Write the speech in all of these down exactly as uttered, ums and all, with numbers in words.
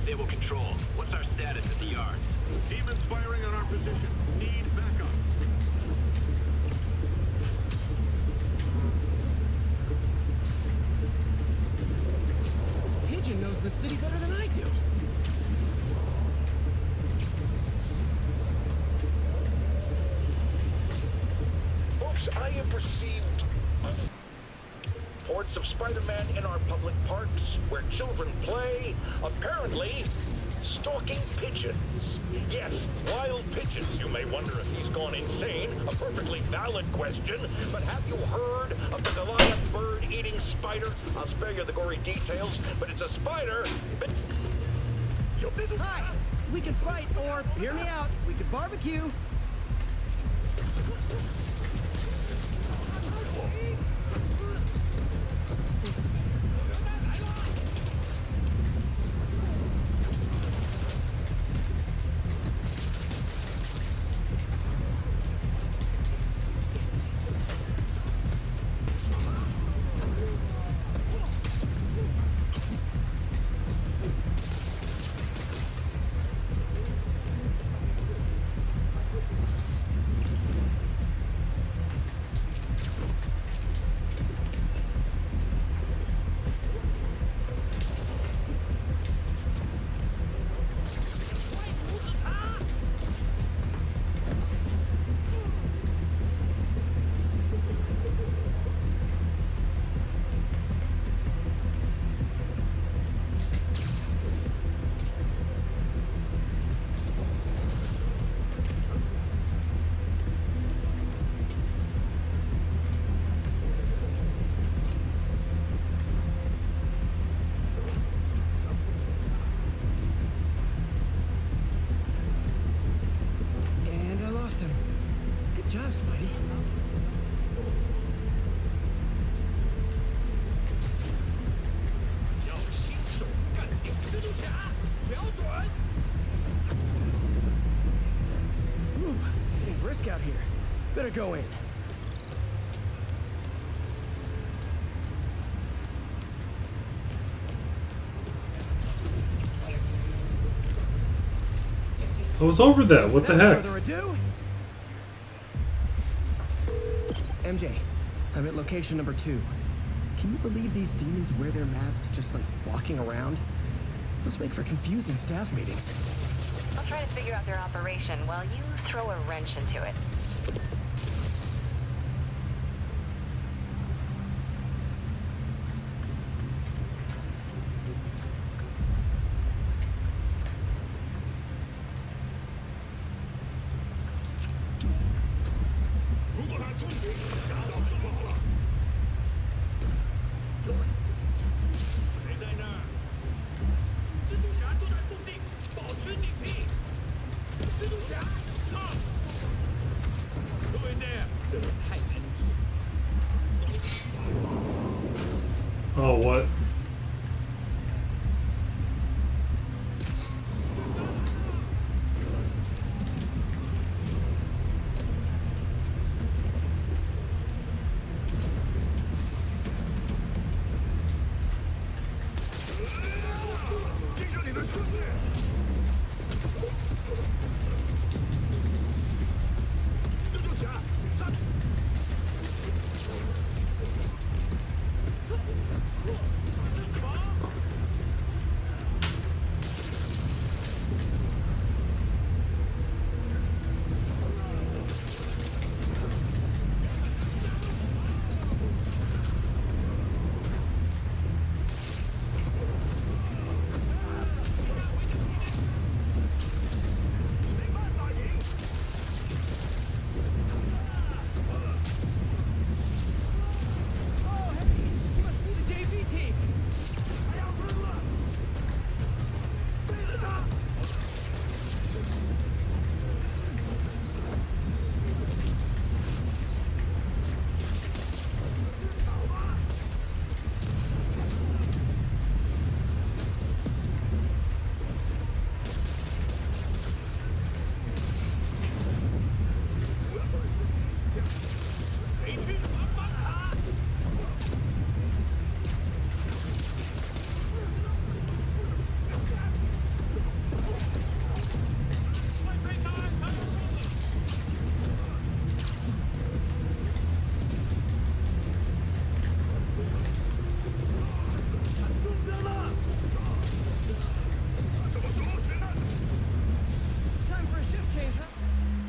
Stable control. What's our status at the yards? Demons firing on our position. Need backup. This pigeon knows the city better than I do. Folks, I have received reports of Spider-Man in our public parks, where children play, apparently stalking pigeons. Yes, wild pigeons. You may wonder if he's gone insane. A perfectly valid question. But have you heard of the Goliath bird-eating spider? I'll spare you the gory details, but it's a spider. But... Hi! We could fight, or, hear me out, we could barbecue. Good job, Spidey. Ooh, getting brisk out here. Better go in. I was over there. What the heck? Without further ado, M J, I'm at location number two. Can you believe these demons wear their masks just like walking around? Must make for confusing staff meetings. I'll try to figure out their operation while you throw a wrench into it.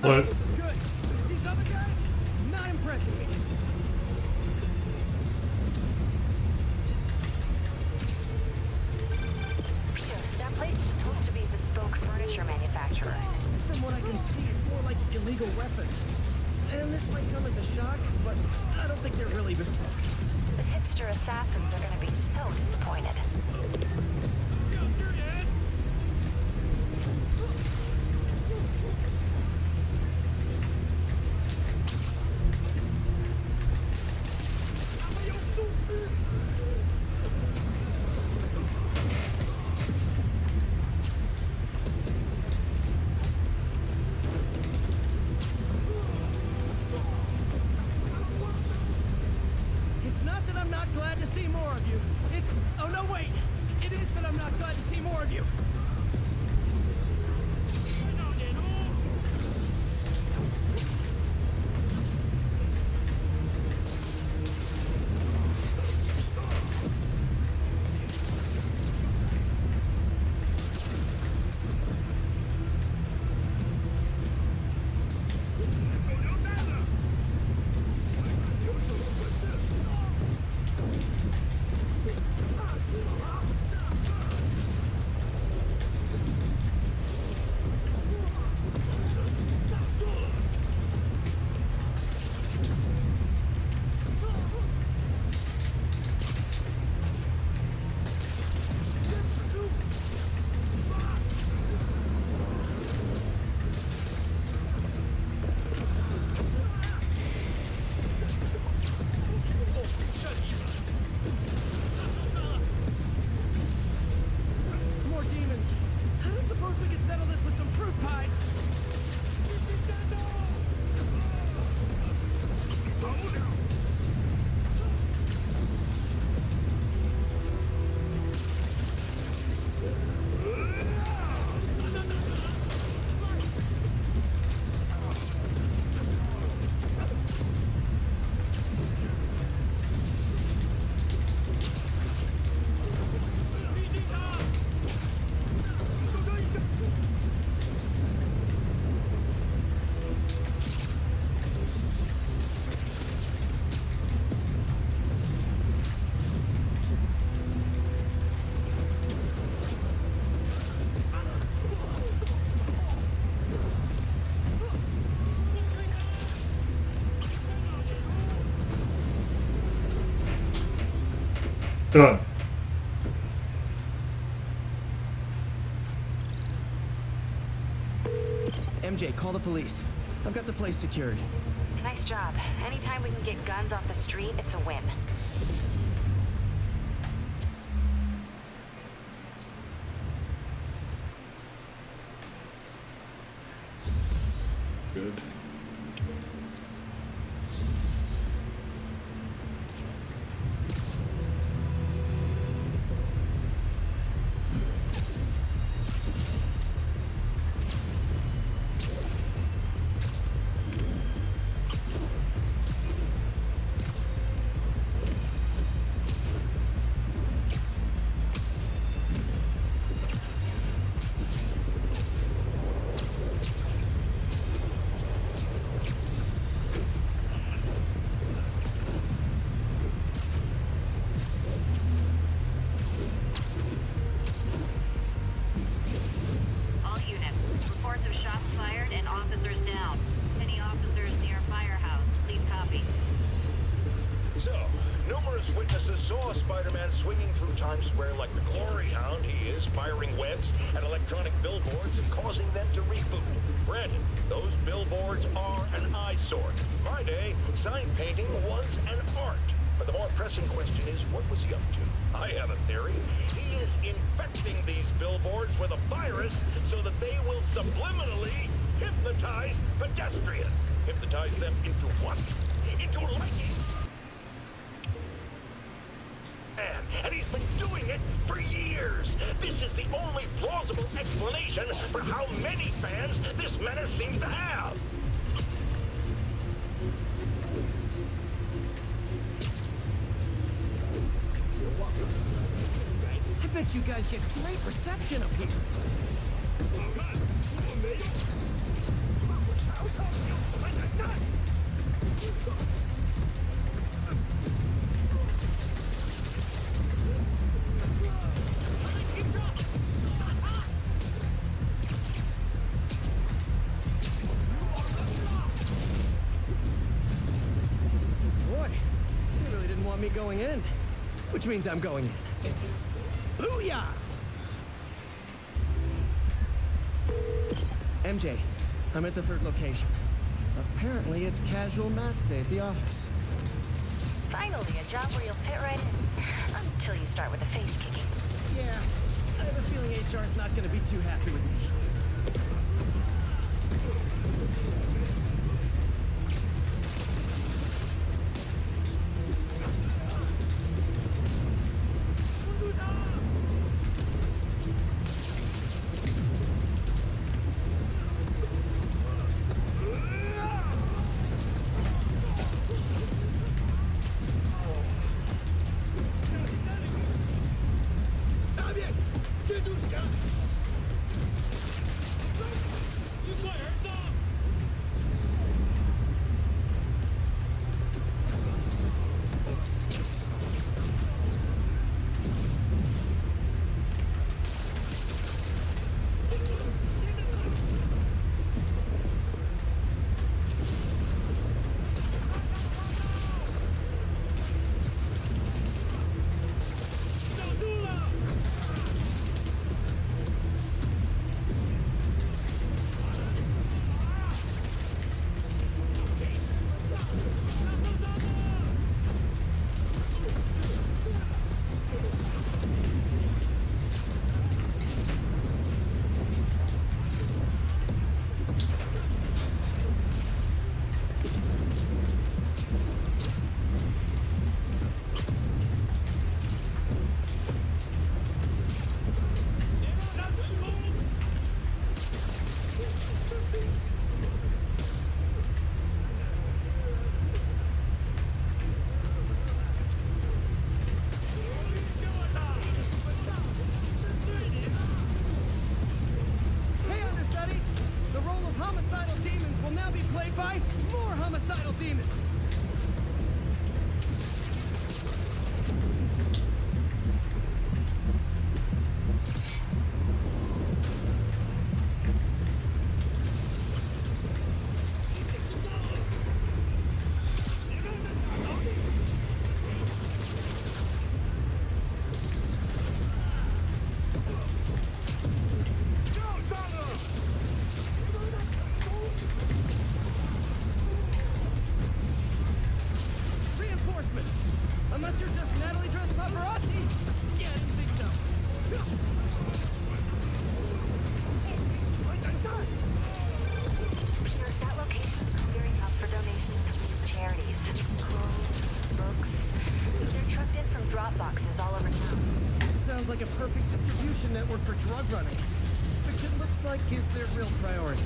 What? Good. These other guys, not impressing me. Peter, that place is supposed to be a bespoke furniture manufacturer. From what I can see, it's more like illegal weapons. And this might come as a shock, but I don't think they're really bespoke. The hipster assassins are going to be so disappointed. It's not that I'm not glad to see more of you. It's... Oh, no, wait. It is that I'm not glad to see more of you. More demons. I don't suppose we could settle this with some fruit pies. Done. M J, call the police. I've got the place secured. Nice job. Anytime we can get guns off the street, it's a win. Good. All units, reports of shots fired and officers down. Any officers near Firehouse, please copy. So, numerous witnesses saw Spider-Man swinging through Times Square like the glory hound he is, firing webs at electronic billboards and causing them to reboot. Granted, those billboards are an eyesore. In my day, sign painting was an art. But the more pressing question is, what was he up to? I have a theory. He is infecting these billboards with a virus so that they will subliminally hypnotize pedestrians. Hypnotize them into what? Into liking. And, and he's been doing it for years. This is the only plausible explanation for how many fans this menace seems to have. I bet you guys get great reception up here. Boy, you really didn't want me going in. Which means I'm going in. Booyah! M J, I'm at the third location. Apparently, it's casual mask day at the office. Finally, a job where you'll fit right in. Until you start with the face kicking. Yeah, I have a feeling H R's not gonna be too happy with me. Like a perfect distribution network for drug running, which it looks like is their real priority.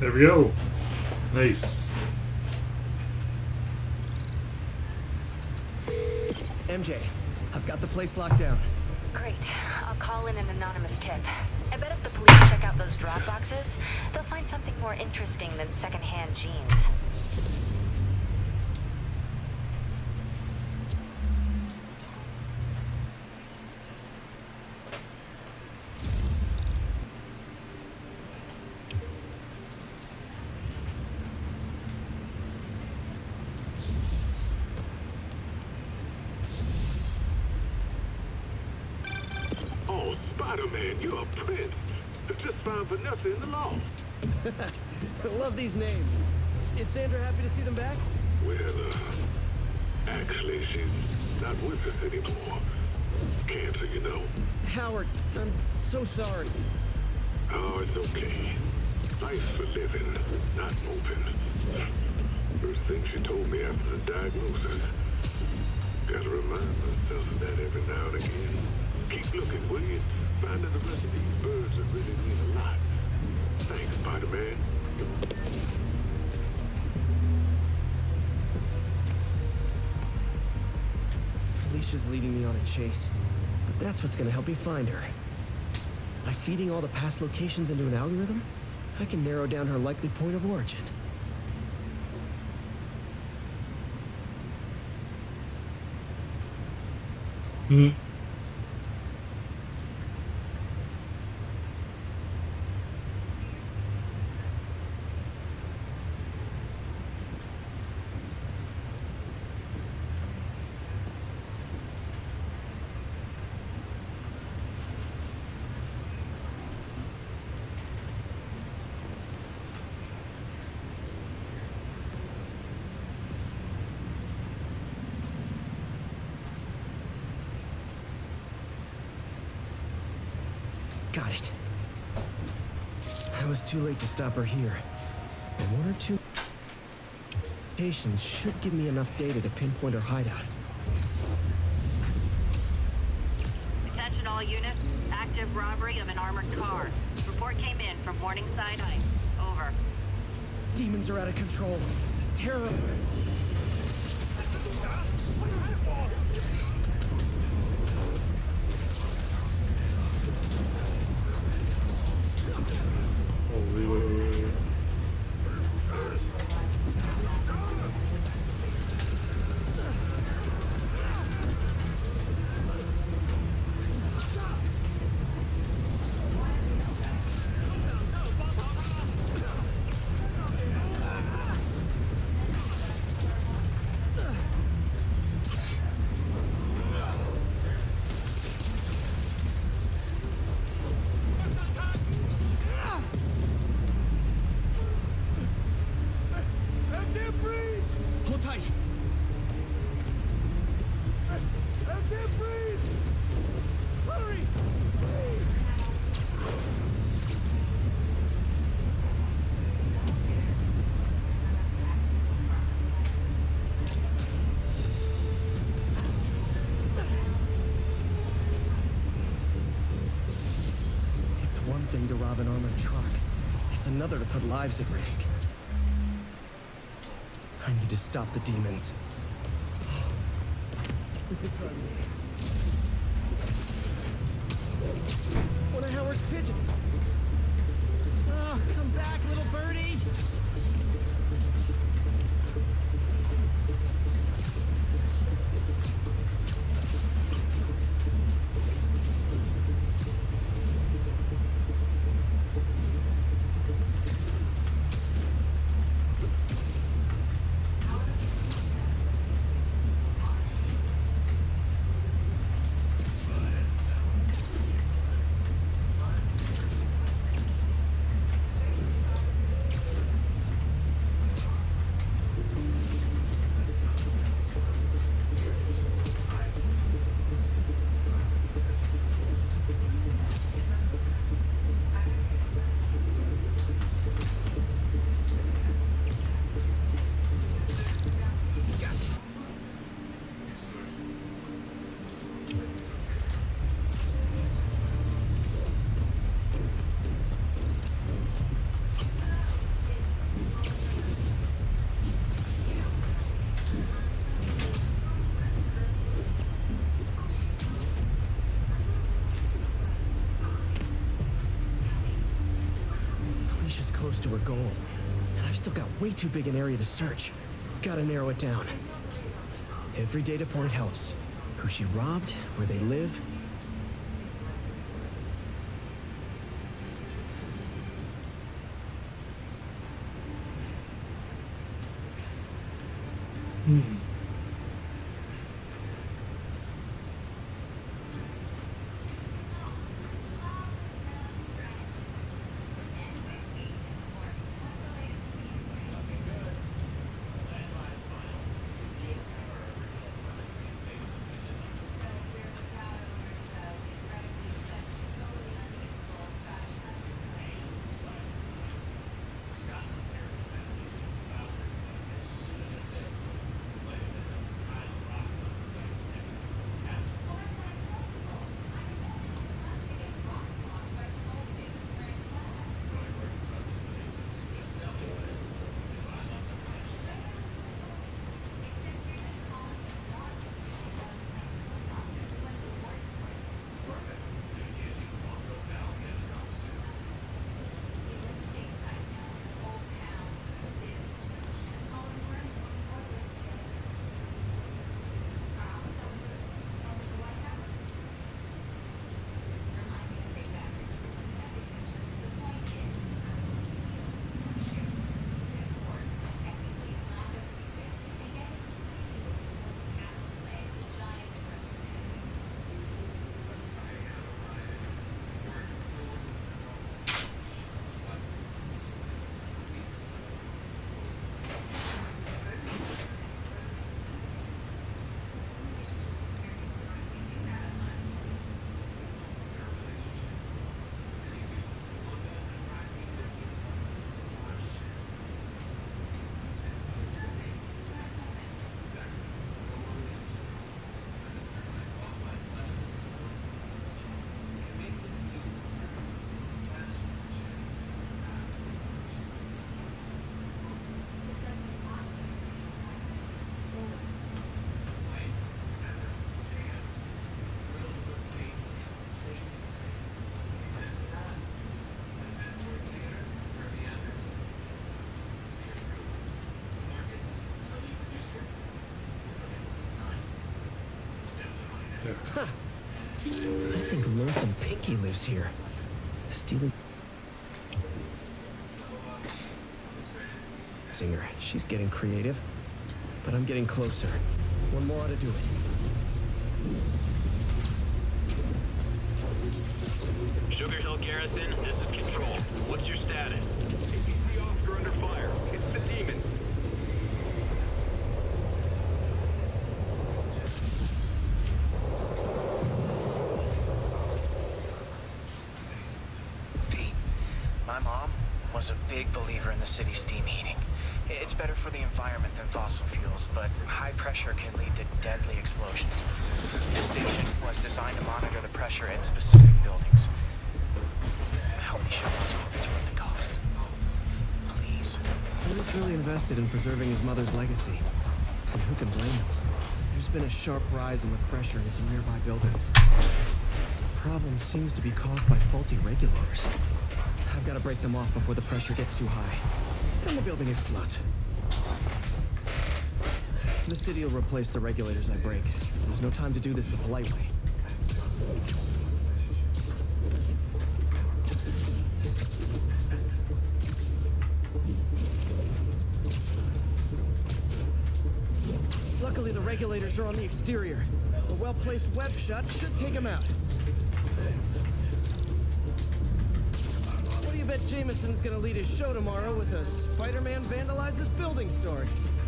There we go. Nice. M J, I've got the place locked down. Great. I'll call in an anonymous tip. I bet if the police check out those drop boxes, they'll find something more interesting than secondhand jeans. Oh, Spider-Man, you're a prince. I just found Vanessa in the loft. I love these names. Is Sandra happy to see them back? Well, uh, actually, she's not with us anymore. Cancer, you know. Howard, I'm so sorry. Oh, it's okay. Life for living, not moving. First thing she told me after the diagnosis. Gotta remind myself of that every now and again. Keep looking, will you? Finding the rest of these birds that really mean a lot. Thanks, Spider-Man. Felicia's leading me on a chase, but that's what's gonna help me find her. By feeding all the past locations into an algorithm, I can narrow down her likely point of origin. Hmm. Got it. I was too late to stop her here. And one or two stations should give me enough data to pinpoint her hideout. Attention all units. Active robbery of an armored car. Report came in from Morningside Heights. Over. Demons are out of control. Terror. Holy wait, wait, wait, wait. Hold tight. I can't breathe! Hurry! It's one thing to rob an armored truck. It's another to put lives at risk. I need to stop the demons. It's on me. One of Howard's pigeons. Oh, come back, little birdie. close to her goal, and I've still got way too big an area to search. Gotta narrow it down. Every data point helps. Who she robbed, where they live. Hmm. Huh. I think Lonesome Pinky lives here. Stealing... Singer. She's getting creative. But I'm getting closer. One more ought to do it. Sugar Hill Garrison, this is Control. What's your status? A P C officer under fire. It's the demon. Pete, my mom was a big believer in the city's steam heating. It's better for the environment than fossil fuels, but high pressure can lead to deadly explosions. This station was designed to monitor the pressure in specific buildings. Help me show this one it's worth the cost. Please. He was really invested in preserving his mother's legacy. And who can blame him? There's been a sharp rise in the pressure in some nearby buildings. The problem seems to be caused by faulty regulators. I've got to break them off before the pressure gets too high. Then the building explodes. The city will replace the regulators I break. There's no time to do this the polite way. Luckily, the regulators are on the exterior. A well-placed web shut should take them out. What do you bet Jameson's gonna lead his show tomorrow with a Spider-Man vandalizes building story?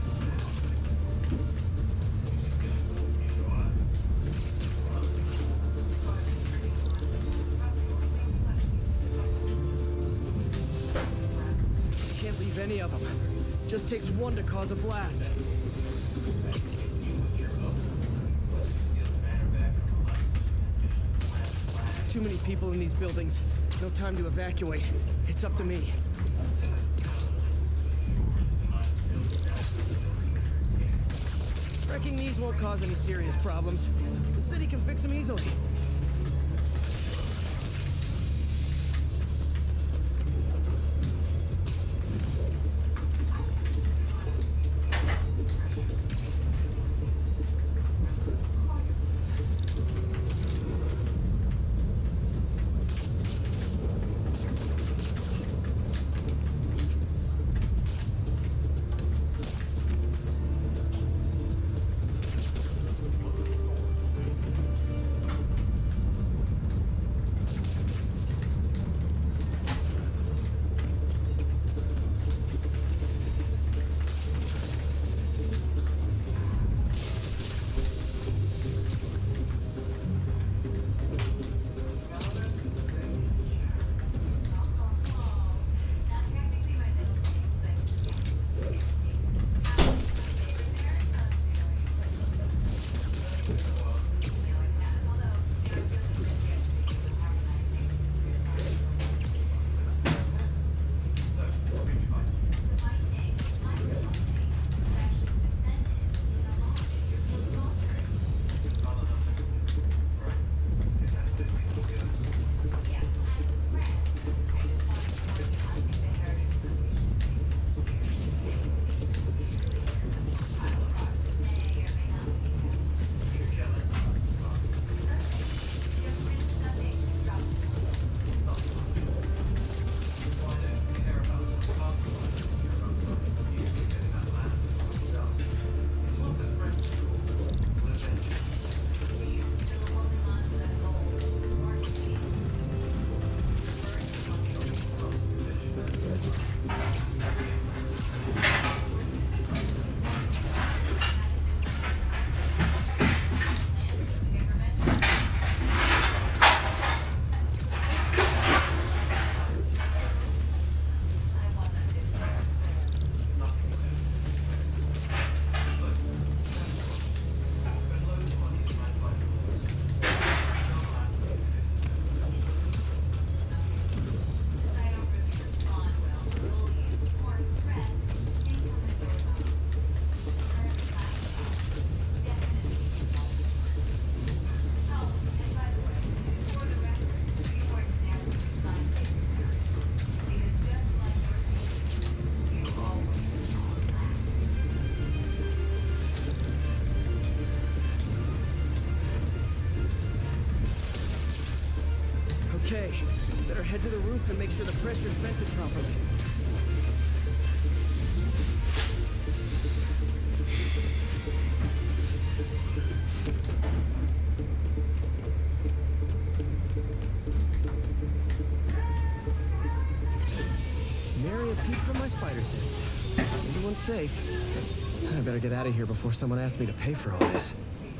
Can't leave any of them. Just takes one to cause a blast. Too many people in these buildings. No time to evacuate. It's up to me. Wrecking these won't cause any serious problems. The city can fix them easily. Better head to the roof and make sure the pressure's vented properly. Nary a peep from my spider sense. Everyone's safe. I better get out of here before someone asks me to pay for all this.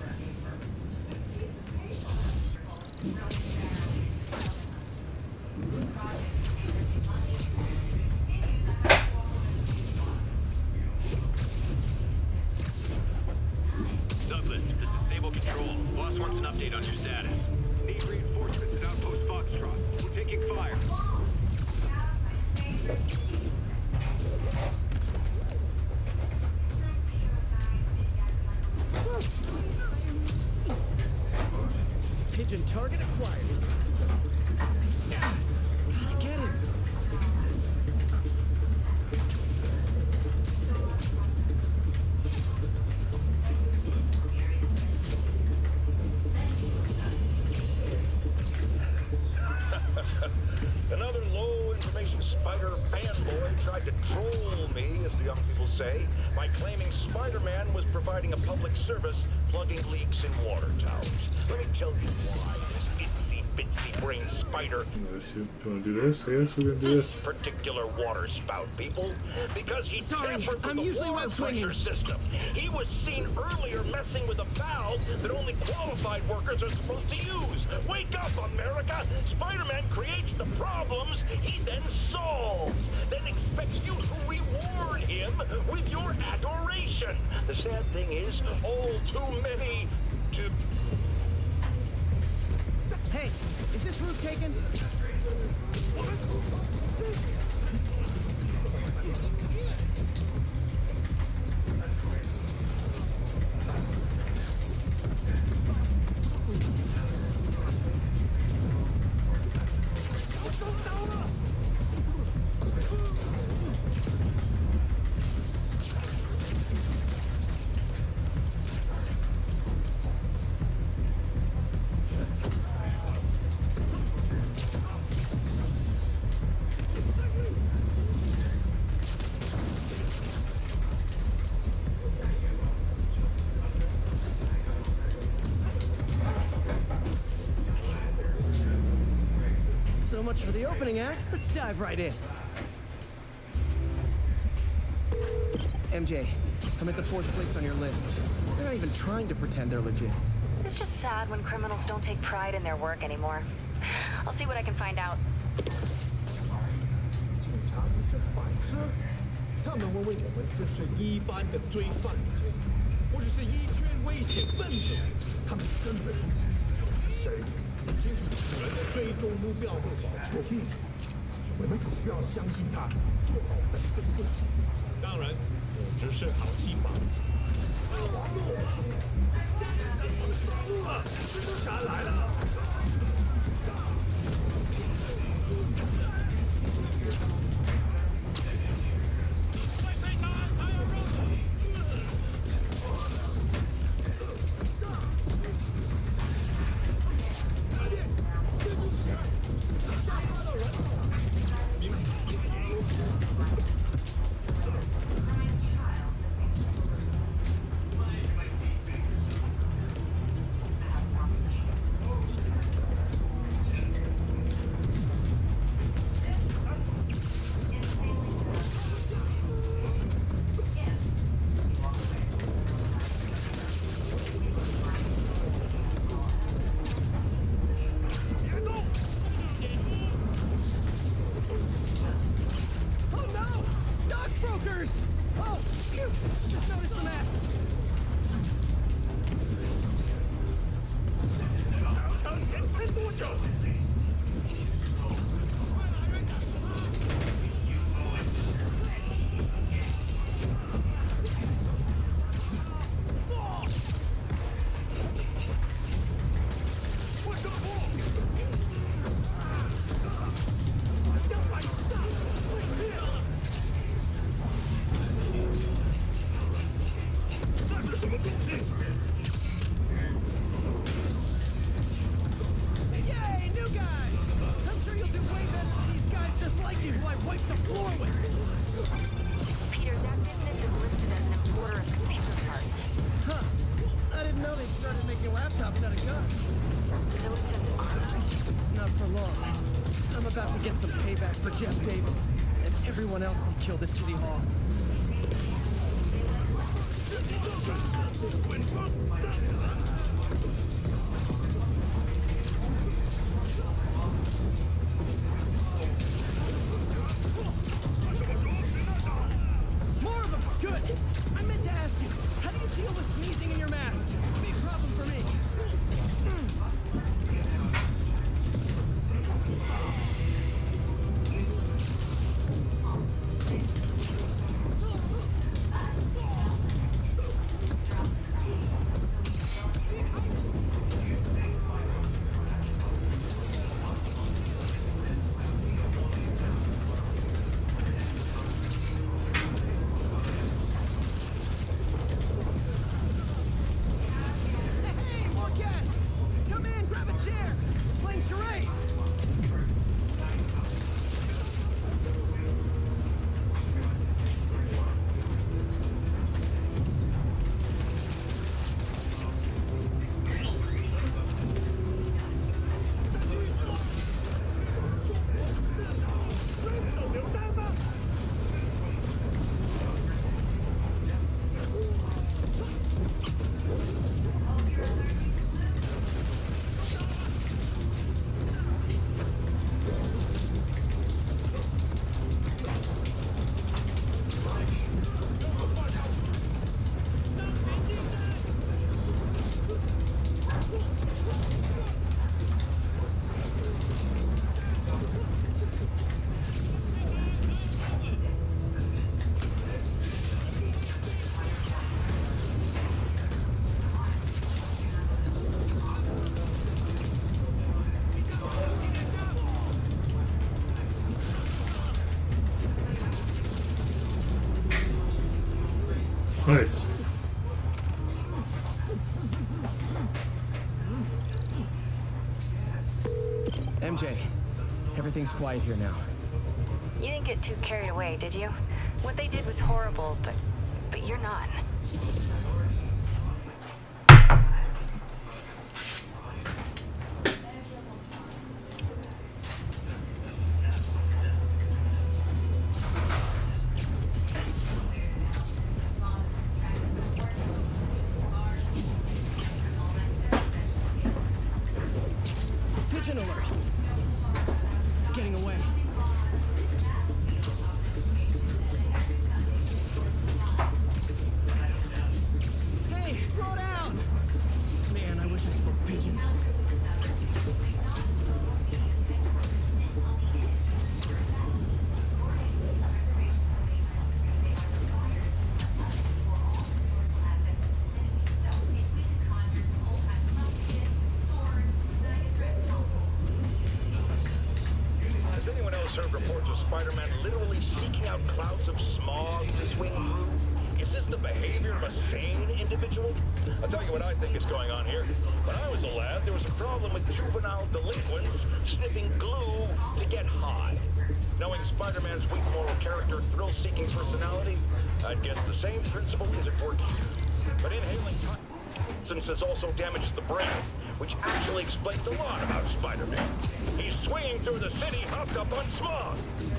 Douglas, this is Sable Control. Boss wants an update on your status. Need reinforcements at Outpost Foxtrot. We're taking fire. Pigeon target acquired. Gotta get him. Another low-information spider fanboy tried to troll me, as the young people say, by claiming Spider-Man was providing a public service plugging leaks in water towers. Let me tell you why this itsy-bitsy brain spider If you want to do this, I guess we're gonna do this this. particular water spout, people, because he Sorry, tampered with I'm the usually water web swinging. pressure system. He was seen earlier messing with a valve that only qualified workers are supposed to use. Wake up, America! Spider-Man creates the problems he then solves, then expects you to reward him with your adoration. The sad thing is, all too many do. Hey, is this roof taken? So much for the opening act. Let's dive right in. M J, I'm at the fourth place on your list. They're not even trying to pretend they're legit. It's just sad when criminals don't take pride in their work anymore. I'll see what I can find out. 警察不是白痴，他们会为我们这是一般的罪犯，或者是一圈危险分子，他们根本不知道是谁。清楚我们的最终目标会保错命，我们只需要相信他，做好本分就行。当然，我只是好戏法。蜘蛛侠来了！ Hey, wipe the floor with. Peter, that business is listed as an importer of computer parts. Huh. I didn't know they started making laptops out of guns. So it's an armory? Not for long. I'm about to get some payback for Jeff Davis and everyone else they killed at City Hall. More of them! Good! I meant to ask you, how do you deal with sneezing in your masks? Big problem for me. Hey, more guests! Come in, grab a chair. We're playing charades. Nice. M J, everything's quiet here now. You didn't get too carried away, did you? What they did was horrible, but but you're not. Pigeon alert! It's getting away. Hey, slow down! Man, I wish I spoke pigeon. Has anyone else heard reports of Spider-Man literally seeking out clouds of smog to swing through? Is this the behavior of a sane individual? I'll tell you what I think is going on here. When I was a lad, there was a problem with juvenile delinquents sniffing glue to get high. Knowing Spider-Man's weak moral character, thrill-seeking personality, I'd guess the same principle is at work here. But inhaling toxins also damages the brain, which actually explains a lot about Spider-Man. He's swinging through the city hopped up on smog.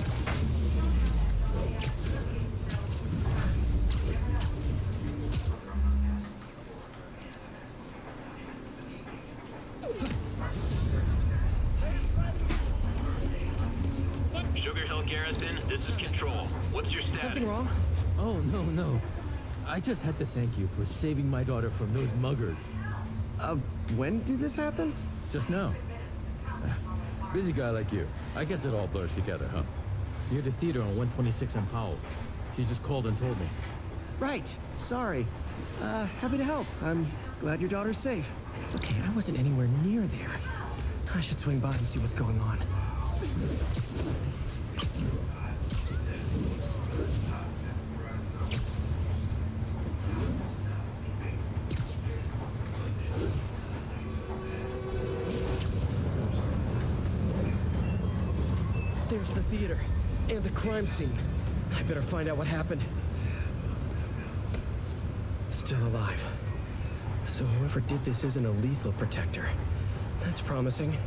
Sugar Hill Garrison, this is Control. What's your status? Something wrong? Oh, no, no. I just had to thank you for saving my daughter from those muggers. Uh, when did this happen? Just now. Busy guy like you. I guess it all blurs together, huh? Near the theater on one twenty-six and Powell. She just called and told me. Right. Sorry. Uh, happy to help. I'm glad your daughter's safe. Okay, I wasn't anywhere near there. I should swing by and see what's going on. There's the theater. And the crime scene. I better find out what happened. Still alive. So whoever did this isn't a lethal protector. That's promising.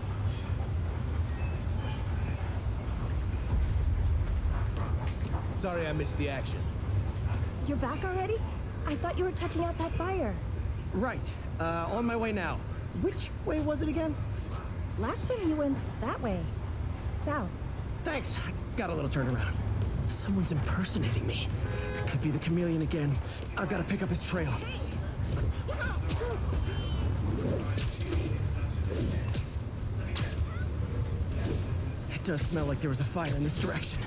Sorry I missed the action. You're back already? I thought you were checking out that fire. Right. Uh, on my way now. Which way was it again? Last time you went that way. South. Thanks. I got a little turnaround. Someone's impersonating me. Could be the chameleon again. I've got to pick up his trail. It does smell like there was a fire in this direction.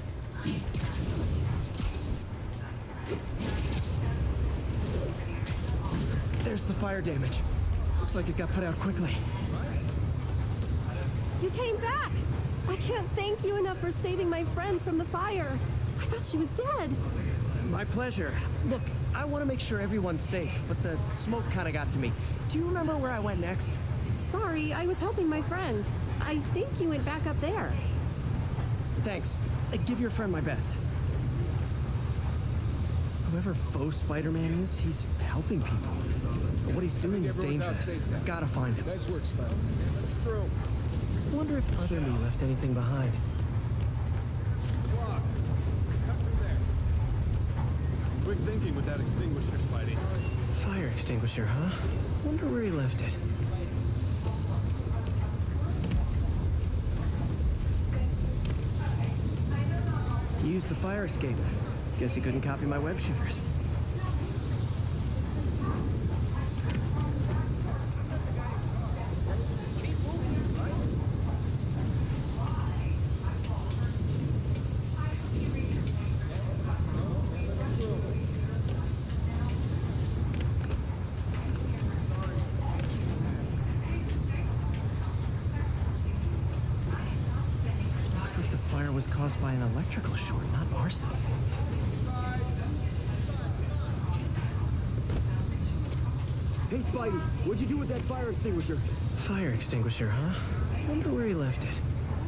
There's the fire damage. Looks like it got put out quickly. You came back! I can't thank you enough for saving my friend from the fire. I thought she was dead. My pleasure. Look, I want to make sure everyone's safe, but the smoke kind of got to me. Do you remember where I went next? Sorry, I was helping my friend. I think you went back up there. Thanks. Uh, give your friend my best. Whoever faux Spider-Man is, he's helping people. But what he's doing is dangerous. I've got to find him. Nice work, Spider-Man. I wonder if Other Me left anything behind. Quick thinking with that extinguisher, Spidey. Fire extinguisher, huh? Wonder where he left it. He used the fire escape. Guess he couldn't copy my web shooters. Looks like the fire was caused by an electrical short, not arson. Hey, Spidey, what'd you do with that fire extinguisher? Fire extinguisher, huh? Wonder where he left it.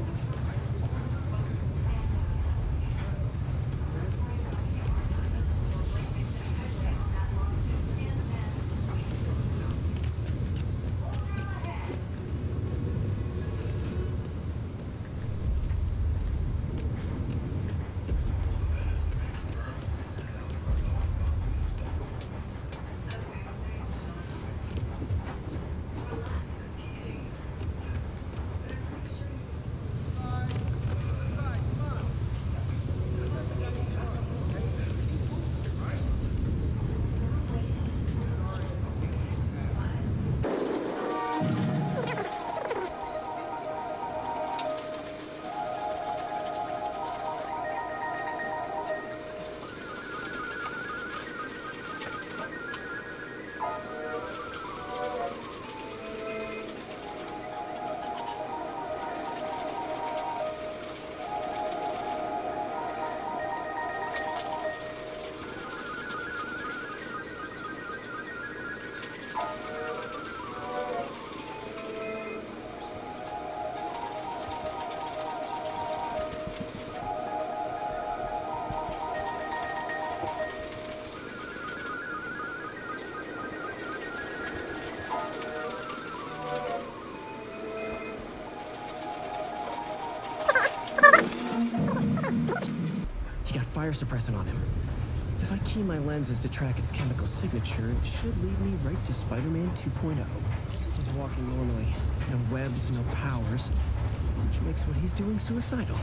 Fire suppressant on him. If I key my lenses to track its chemical signature, it should lead me right to Spider-Man two point oh. He's walking normally. No webs, no powers. Which makes what he's doing suicidal.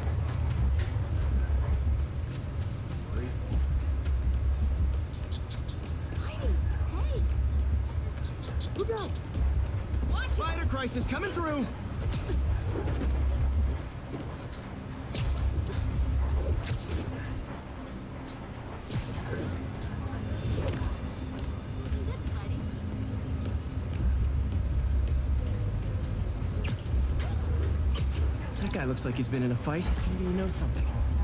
Hey! Look out! Spider crisis coming through! That guy looks like he's been in a fight. Maybe he knows something.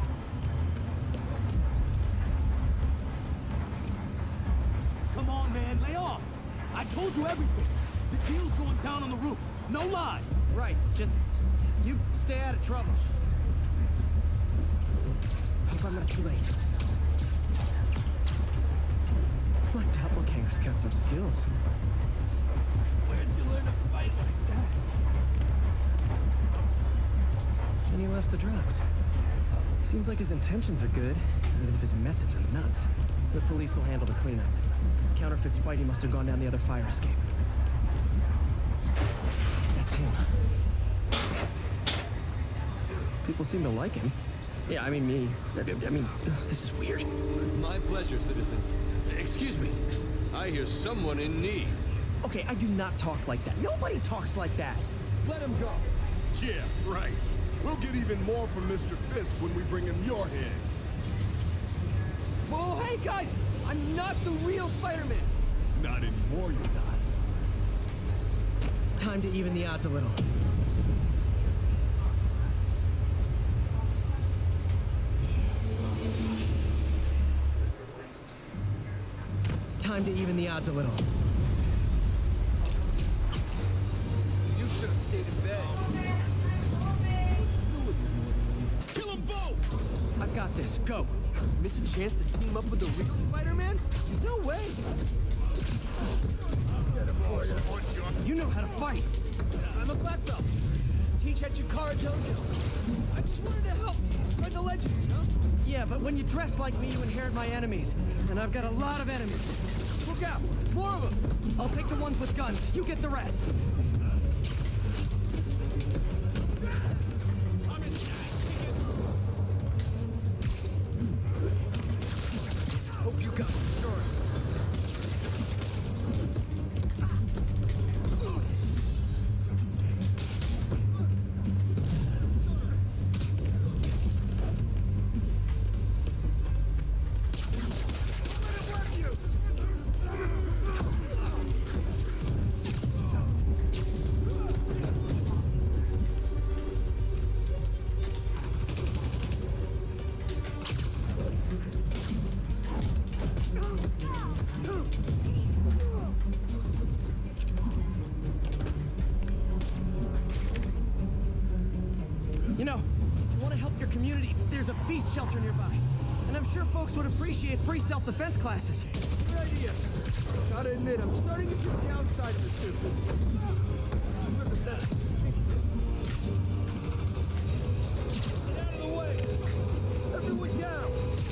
Come on, man, lay off! I told you everything! The deal's going down on the roof. No lie! Right, just... you stay out of trouble. not too late. My doppelganger's got some skills. Where'd you learn to fight like that? And he left the drugs. Seems like his intentions are good, even if his methods are nuts. The police will handle the cleanup. Counterfeit Spidey must have gone down the other fire escape. That's him. People seem to like him. Yeah, I mean me. I, I mean, ugh, this is weird. My pleasure, citizens. Excuse me. I hear someone in need. Okay, I do not talk like that. Nobody talks like that. Let him go. Yeah, right. We'll get even more from Mister Fisk when we bring him your head. Whoa, hey guys! I'm not the real Spider-Man. Not anymore, you're not. Time to even the odds a little. Time to even the odds a little. You should have stayed in bed. Kill them both! I've got this. Go. Miss a chance to team up with the real Spider-Man? No way. You know how to fight. I'm a black belt. Teach at Chikara Dojo. I just wanted to help spread the legend, you know? Yeah, but when you dress like me, you inherit my enemies. And I've got a lot of enemies. Look out! More of them! I'll take the ones with guns. You get the rest. Hope you got the story. You know, if you want to help your community, there's a feast shelter nearby. And I'm sure folks would appreciate free self-defense classes. Good idea. Gotta admit, I'm starting to see the downside of the two. We're the best. Get out of the way! Everyone down!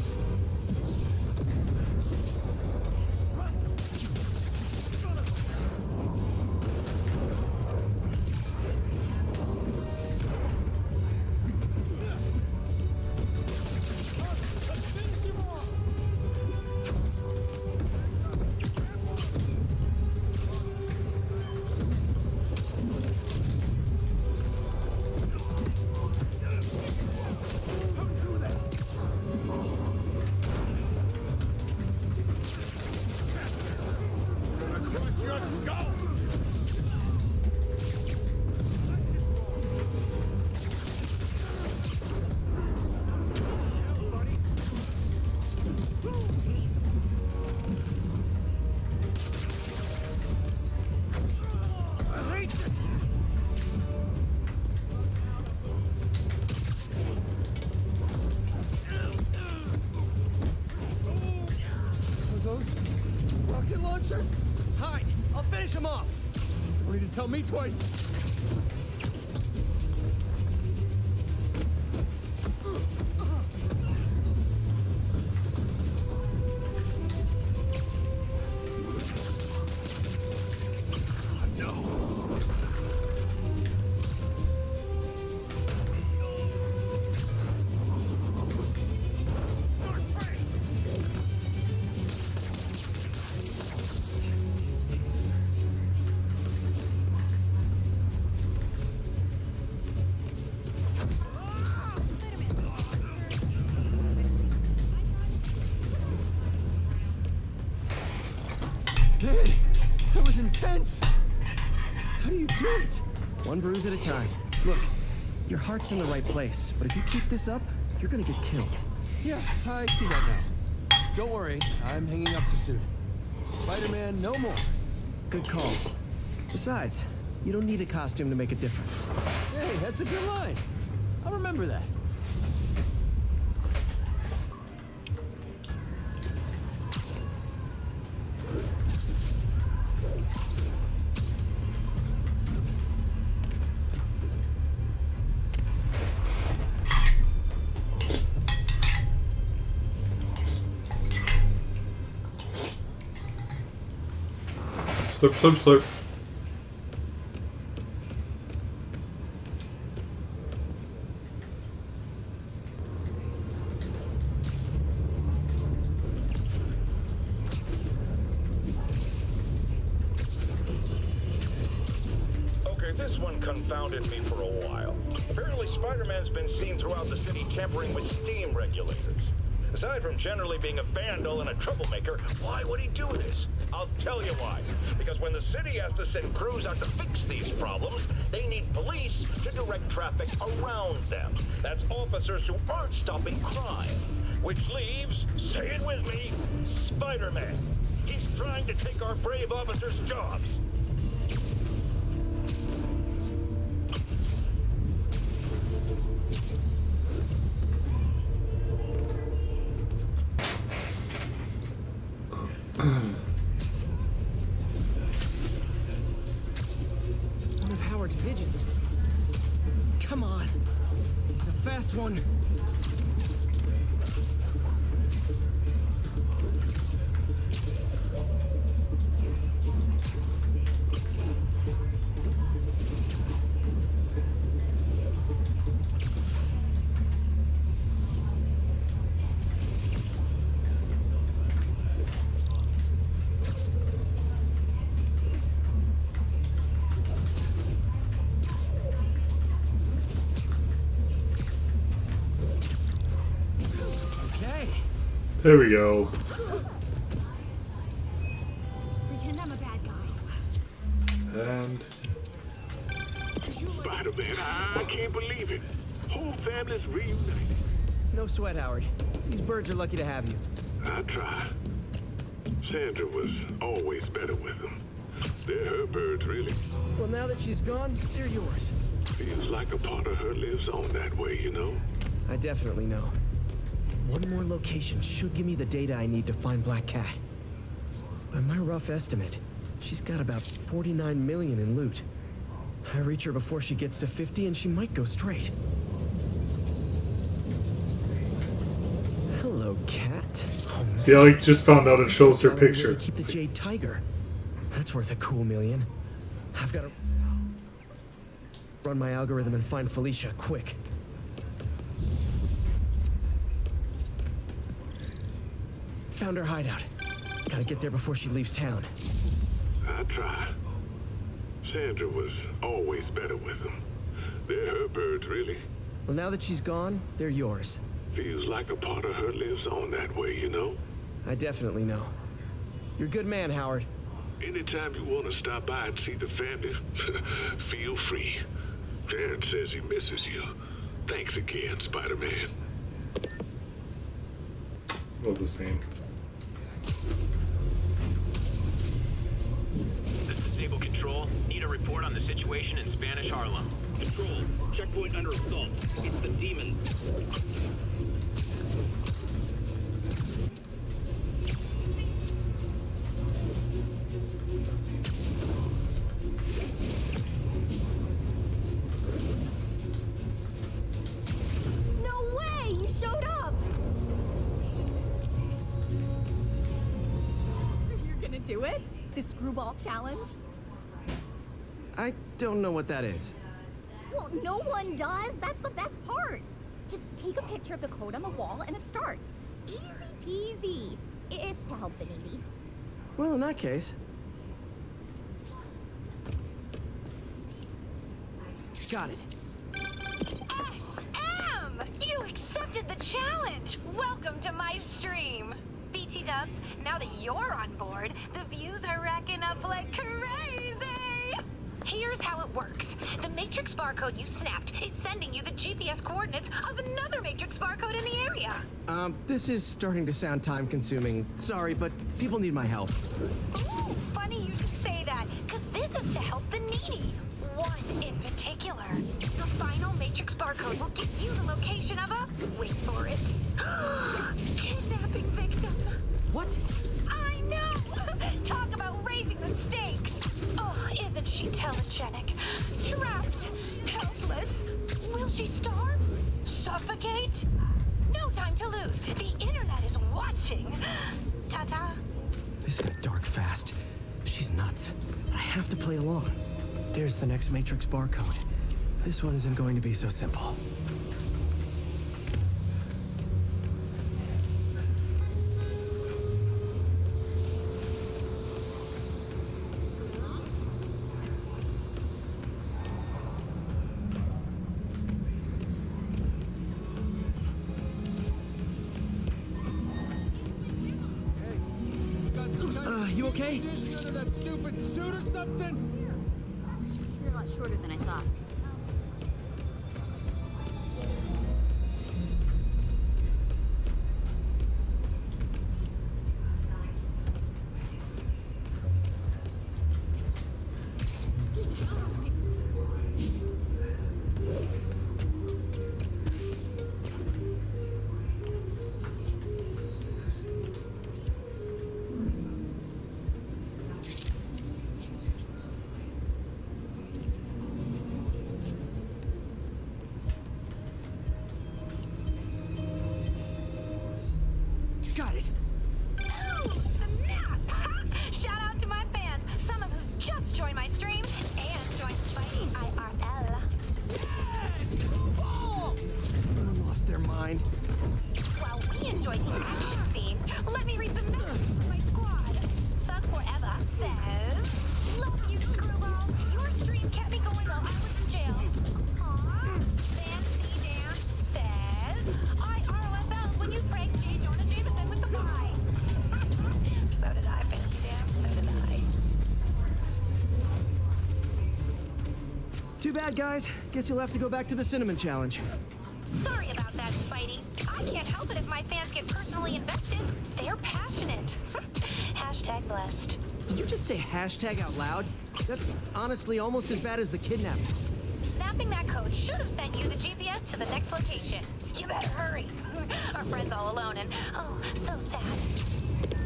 Rocket launchers? Hide! I'll finish him off! Don't need to tell me twice. Man, that was intense! How do you do it? One bruise at a time. Look, your heart's in the right place, but if you keep this up, you're gonna get killed. Yeah, I see that now. Don't worry, I'm hanging up the suit. Spider-Man, no more. Good call. Besides, you don't need a costume to make a difference. Hey, that's a good line. I'll remember that. Slurp, slurp, slurp. Okay, this one confounded me for a while. Apparently, Spider-Man's been seen throughout the city tampering with steam regulators. Aside from generally being a vandal and a troublemaker, why would he do this? I'll tell you why. Because when the city has to send crews out to fix these problems, they need police to direct traffic around them. That's officers who aren't stopping crime. Which leaves, say it with me, Spider-Man. He's trying to take our brave officers' jobs. One of Howard's pigeons. Come on. It's a fast one. There we go. Pretend I'm a bad guy. And Spider-Man, I can't believe it. Whole family's reunited. No sweat, Howard. These birds are lucky to have you. I try. Sandra was always better with them. They're her birds, really. Well, now that she's gone, they're yours. Feels like a part of her lives on that way, you know? I definitely know. One more location should give me the data I need to find Black Cat. By my rough estimate, she's got about forty-nine million in loot. I reach her before she gets to fifty and she might go straight. Hello, Cat. Oh, see, I just found out it shows her picture. Keep the Jade Tiger. That's worth a cool million. I've got to run my algorithm and find Felicia quick. Found her hideout. Gotta get there before she leaves town. I try. Sandra was always better with them. They're her birds, really. Well, now that she's gone, they're yours. Feels like a part of her lives on that way, you know? I definitely know. You're a good man, Howard. Anytime you want to stop by and see the family, feel free. Darren says he misses you. Thanks again, Spider-Man. All the same. This is Sable Control. Need a report on the situation in Spanish Harlem. Control, checkpoint under assault. It's the demon. No way! You showed up! You're gonna do it? The screwball challenge? I don't know what that is. Well, no one does. That's the best part. Just take a picture of the code on the wall and it starts. Easy peasy. It's to help the needy. Well, in that case... Got it. S M! You accepted the challenge! Welcome to my stream! B T Dubs, now that you're on board, the views are racking up like crazy! Here's how it works. The Matrix barcode you snapped is sending you the G P S coordinates of another Matrix barcode in the area. Um, this is starting to sound time-consuming. Sorry, but people need my help. Ooh, funny you should say that, because this is to help the needy. One in particular. The final Matrix barcode will give you the location of a... wait for it. Kidnapping victim. What? I know! Talk about raising the stakes. Oh, isn't she telegenic? Trapped. Helpless. Will she starve? Suffocate? No time to lose. The internet is watching. Ta-ta. This got dark fast. she's nuts. I have to play along. There's the next Matrix barcode. This one isn't going to be so simple. Uh, you okay? Condition under that stupid suit or something? You're a lot shorter than I thought. Got it. Oh, snap! Shout out to my fans, some of who just joined my stream and joined Spidey I R L. Yes! Ball! Everyone lost their mind. While we enjoyed the action scene, let me read some messages from my squad. Thug Forever says, "Love you, Screwball. Your stream kept me going while I was in jail." Aww. Fancy Dan says, "I R O F L when you pranked J. Jonah Jameson with the pie." So did I, Fancy Dan. So did I. Too bad, guys. Guess you'll have to go back to the Cinnamon Challenge. Sorry about that, Spidey. I can't help it if my fans get personally invested. They're passionate. Hashtag blessed. Did you just say hashtag out loud? That's honestly almost as bad as the kidnapping. Snapping that code should have sent you the G P S to the next location. You better hurry. Our friend's all alone and, oh, so sad.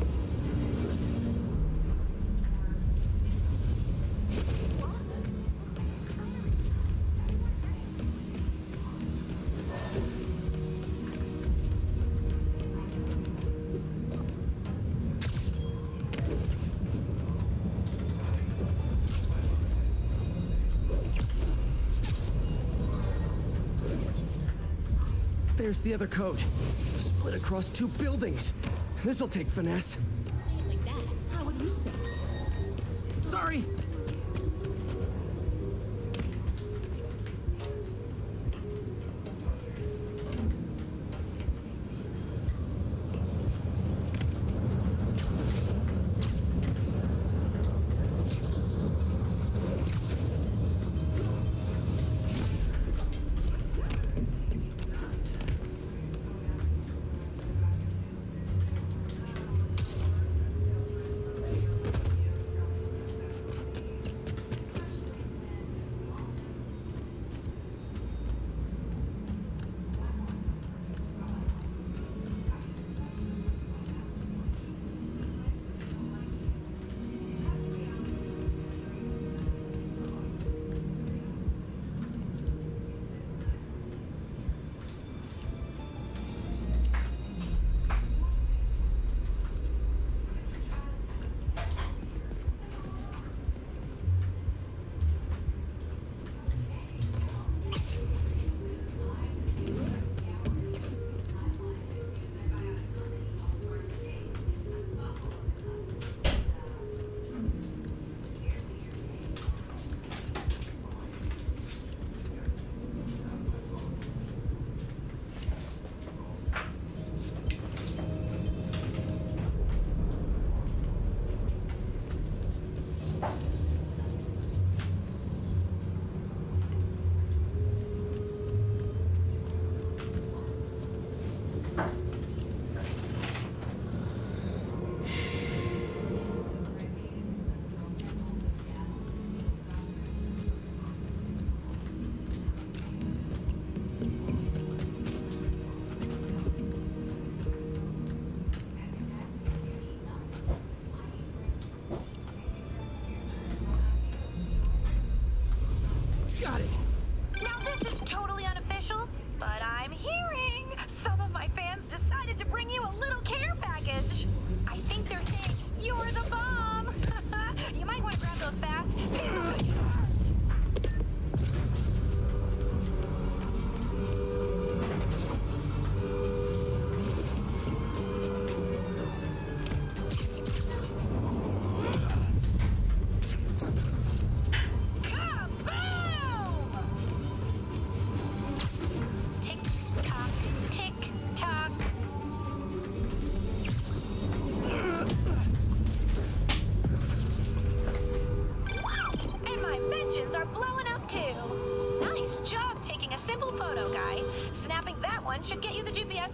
There's the other code. Split across two buildings. This'll take finesse. Like that. How would you say it? Sorry.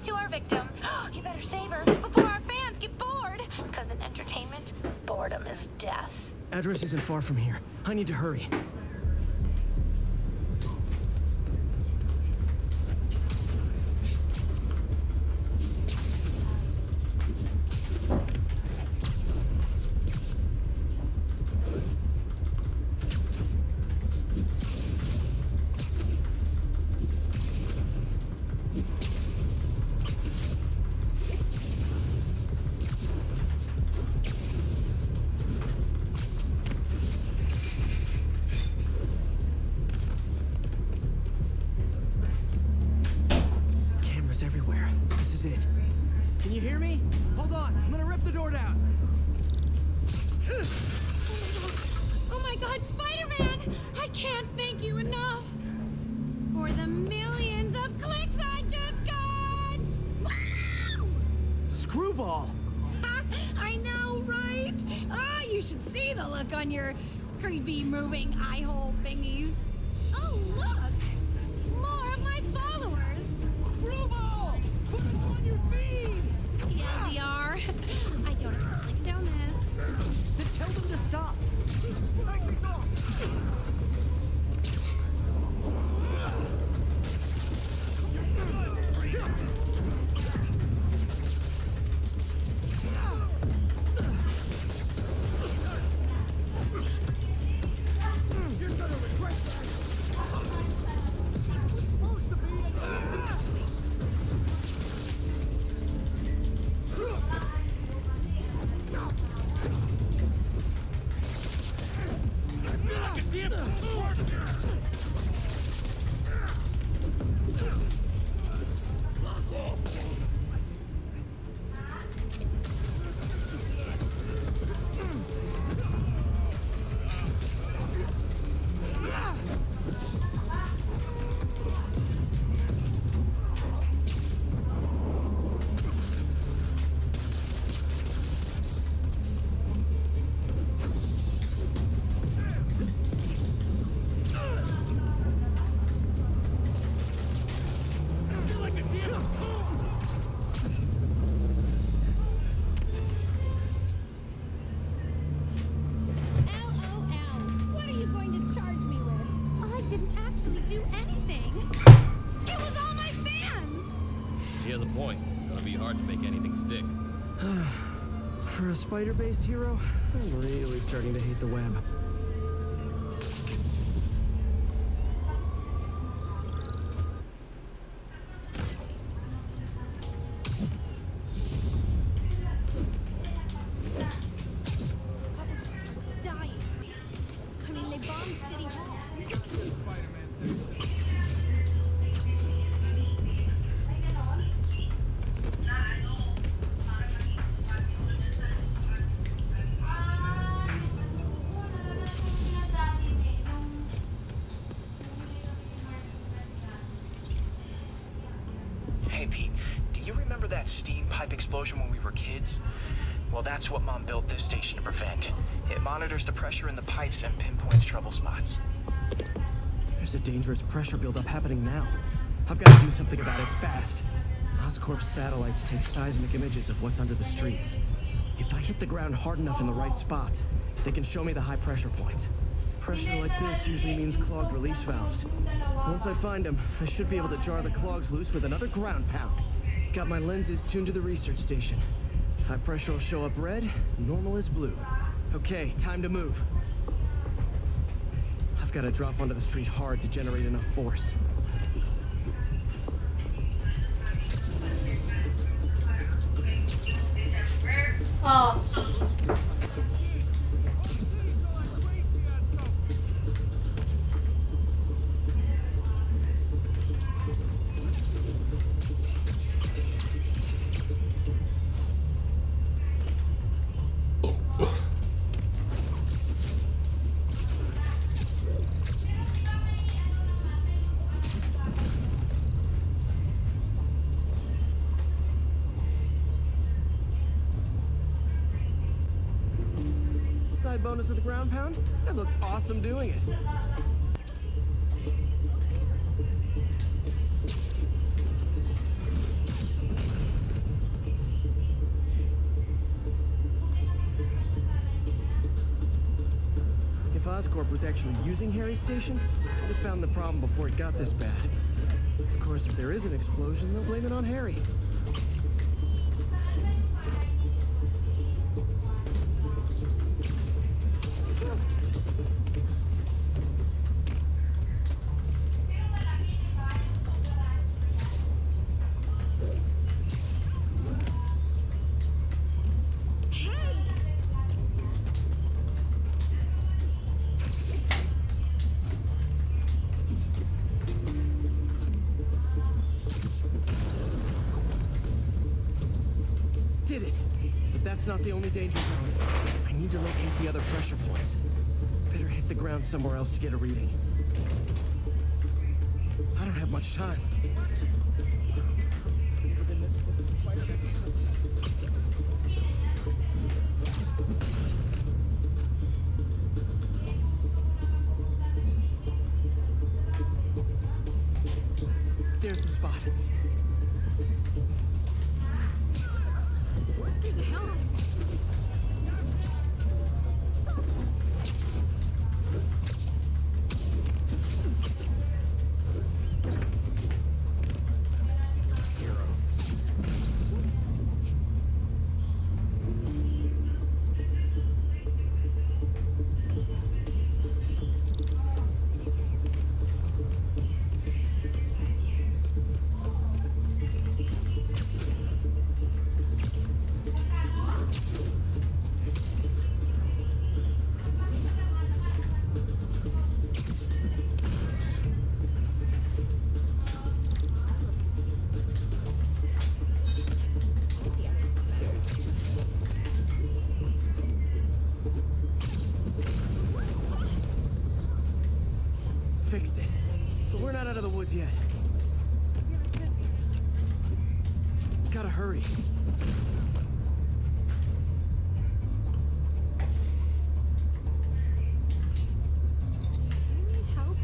to our victim. You better save her before our fans get bored. Because in entertainment, boredom is death. Address isn't far from here. I need to hurry. Everywhere. This is it. Can you hear me? Hold on. I'm gonna rip the door down. Oh my god, Spider-Man! I can't thank you enough for the millions of clicks I just got! Wow! Screwball! I know, right? Ah, you should see the look on your creepy moving eye hole thingies. Oh, look! More of my followers! Screwball! Put us on your feed! T L D R. I don't have to click down this. Then tell them to stop. For a spider-based hero, I'm really starting to hate the web. Dying. I mean, they bombed City Hall. Hey, Pete, do you remember that steam pipe explosion when we were kids? Well, that's what Mom built this station to prevent. It monitors the pressure in the pipes and pinpoints trouble spots. There's a dangerous pressure buildup happening now. I've got to do something about it fast. Oscorp's satellites take seismic images of what's under the streets. If I hit the ground hard enough in the right spots, they can show me the high pressure points. Pressure like this usually means clogged release valves. Once I find them, I should be able to jar the clogs loose with another ground pound. Got my lenses tuned to the research station. High pressure will show up red, normal is blue. Okay, time to move. I've got to drop onto the street hard to generate enough force. Oh. Side bonus of the ground pound? I look awesome doing it. Oscorp was actually using Harry's station, they'd have found the problem before it got this bad. Of course, if there is an explosion, they'll blame it on Harry. Did it! But that's not the only danger zone. I need to locate the other pressure points. Better hit the ground somewhere else to get a reading. I don't have much time. There's the spot. What the hell? Fixed it. But we're not out of the woods yet. Gotta hurry. Help?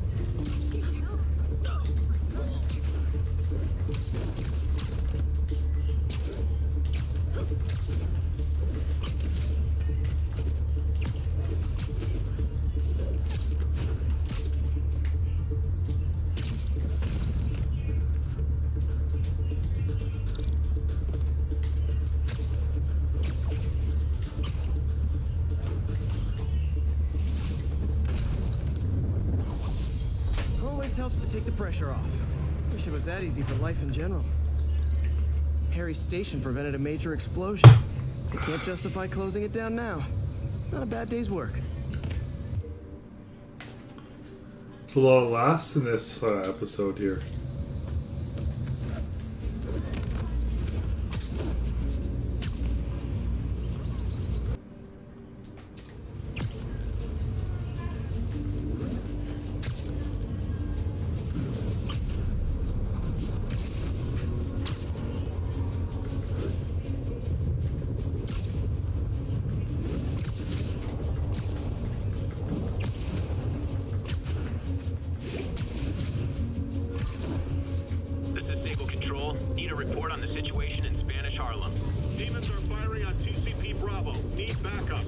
Always helps to take the pressure off. Wish it was that easy for life in general. Harry's station prevented a major explosion. They can't justify closing it down now. Not a bad day's work. It's a lot of laughs in this uh, episode here. This is Sable Control. Need a report on the situation in Spanish Harlem. Demons are firing on two C P Bravo. Need backup.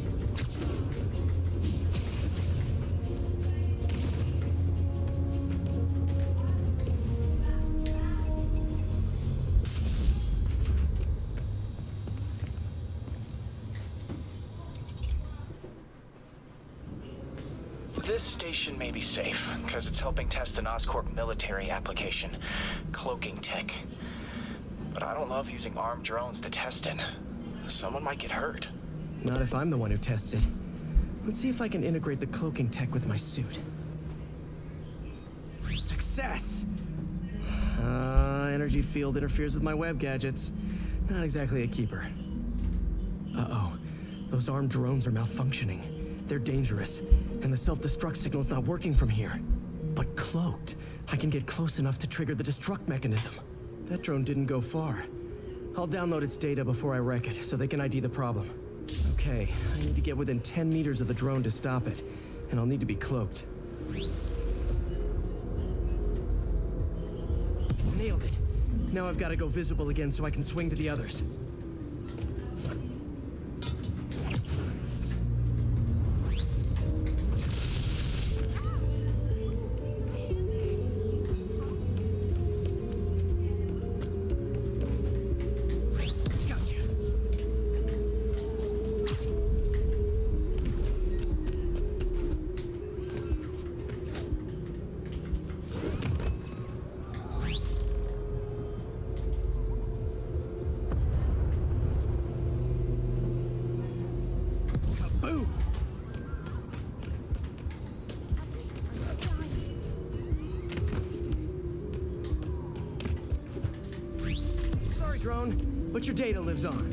This station may be safe, because it's helping test an Oscorp military application, cloaking tech. But I don't love using armed drones to test in. Someone might get hurt. Not if I'm the one who tests it. Let's see if I can integrate the cloaking tech with my suit. Success! Uh, energy field interferes with my web gadgets. Not exactly a keeper. Uh-oh. Those armed drones are malfunctioning. They're dangerous, and the self-destruct signal's not working from here. But cloaked, I can get close enough to trigger the destruct mechanism. That drone didn't go far. I'll download its data before I wreck it, so they can I D the problem. Okay, I need to get within ten meters of the drone to stop it, and I'll need to be cloaked. Nailed it. Now I've got to go visible again so I can swing to the others. drone, but your data lives on.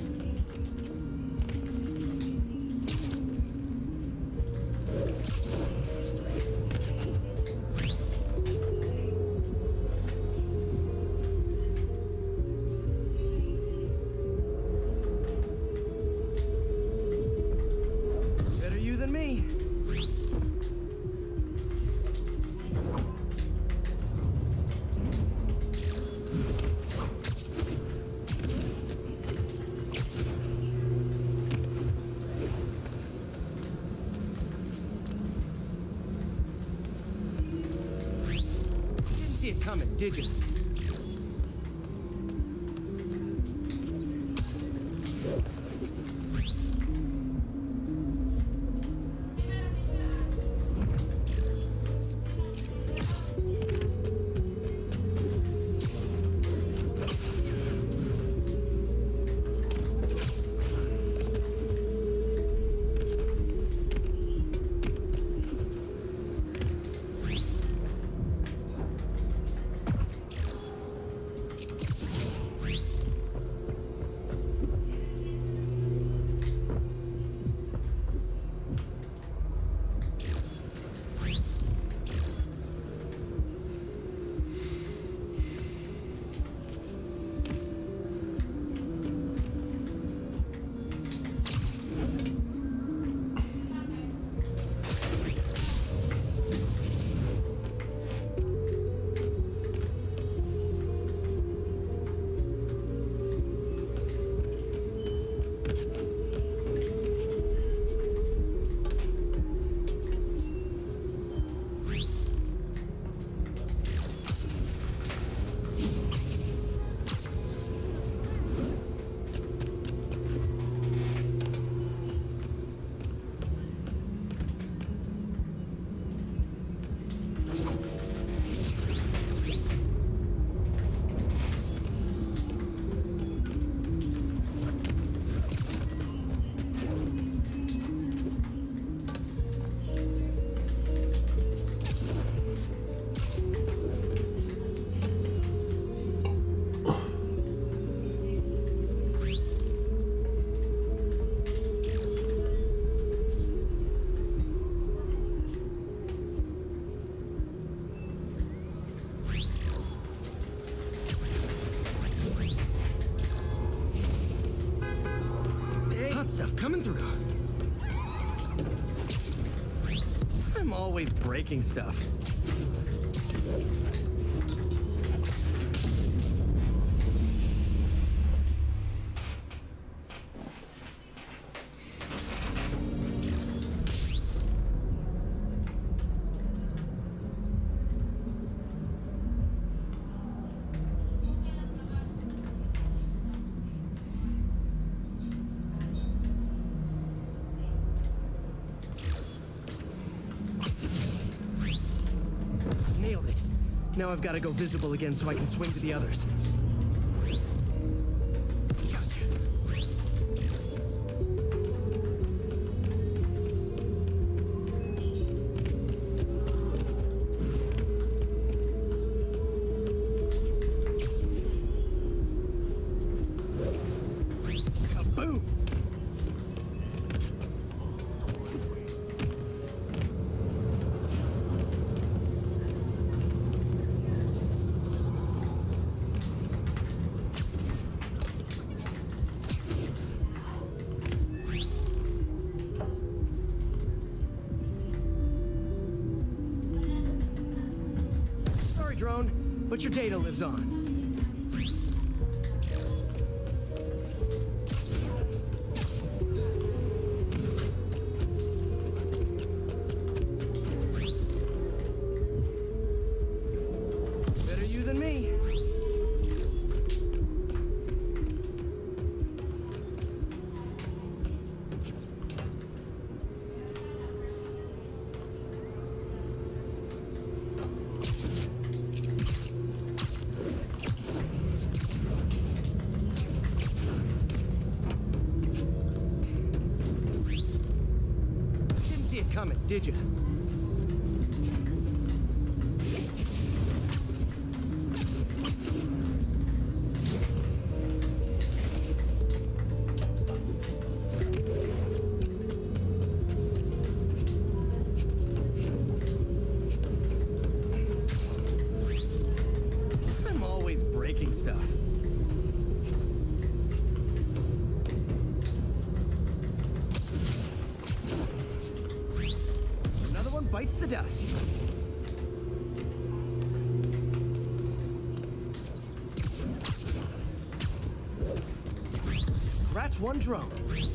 Better you than me. See it coming, did you? Stuff coming through. I'm always breaking stuff. Now I've got to go visible again so I can swing to the others. Kaboom! Drone, but your data lives on. Better you than me. Coming, did you? bites the dust. Scratch one drone.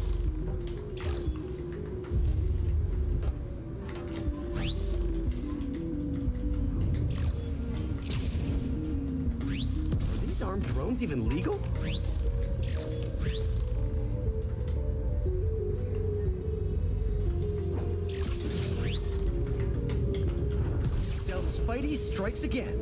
Are these armed drones even legal? Spidey strikes again.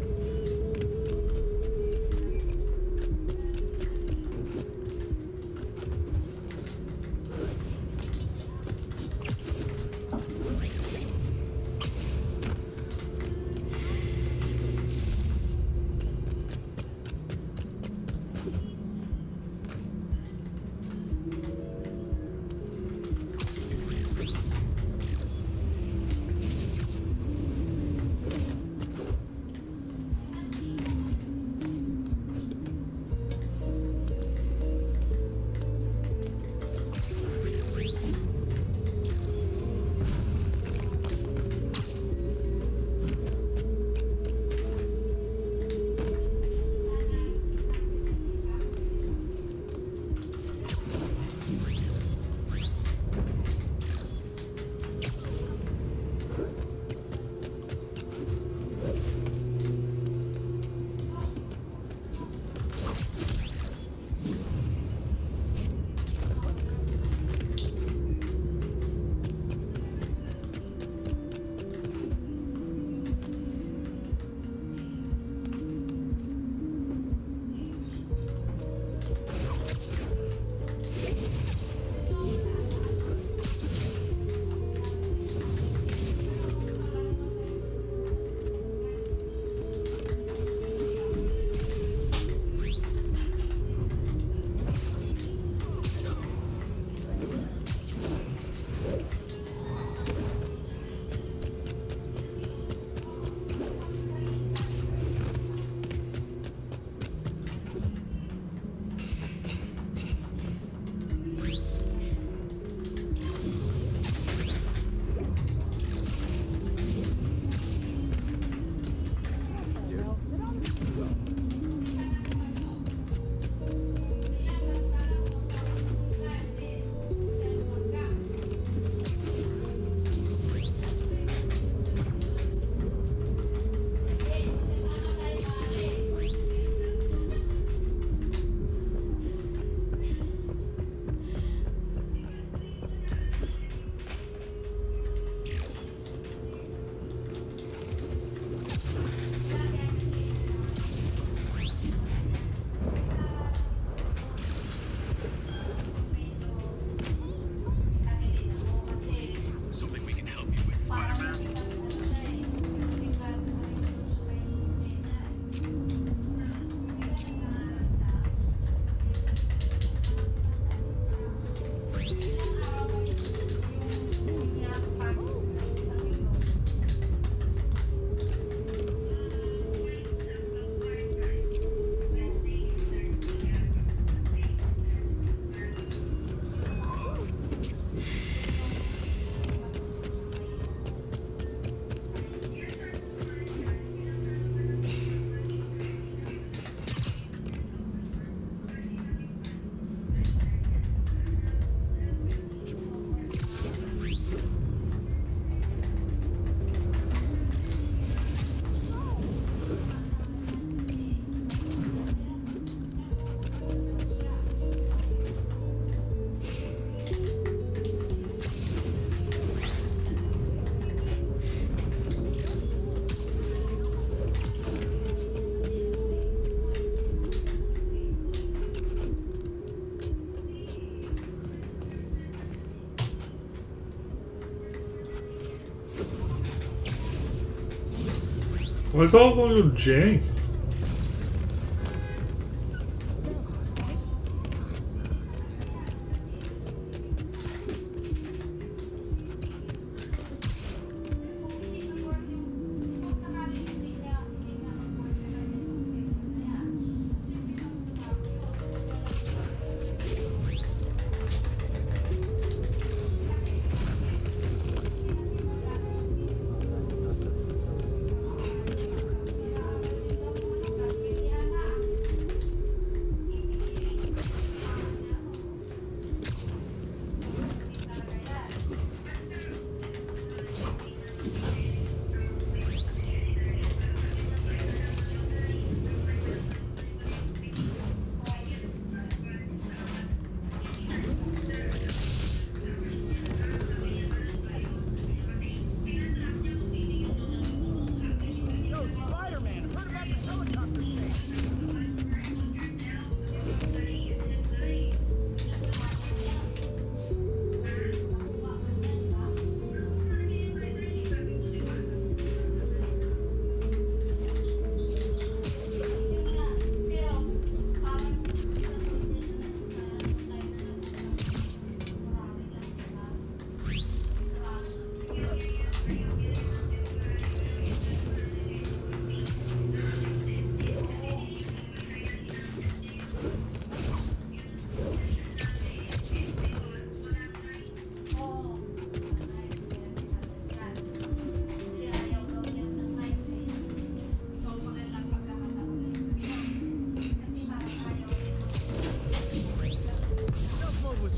Why's all of them jank?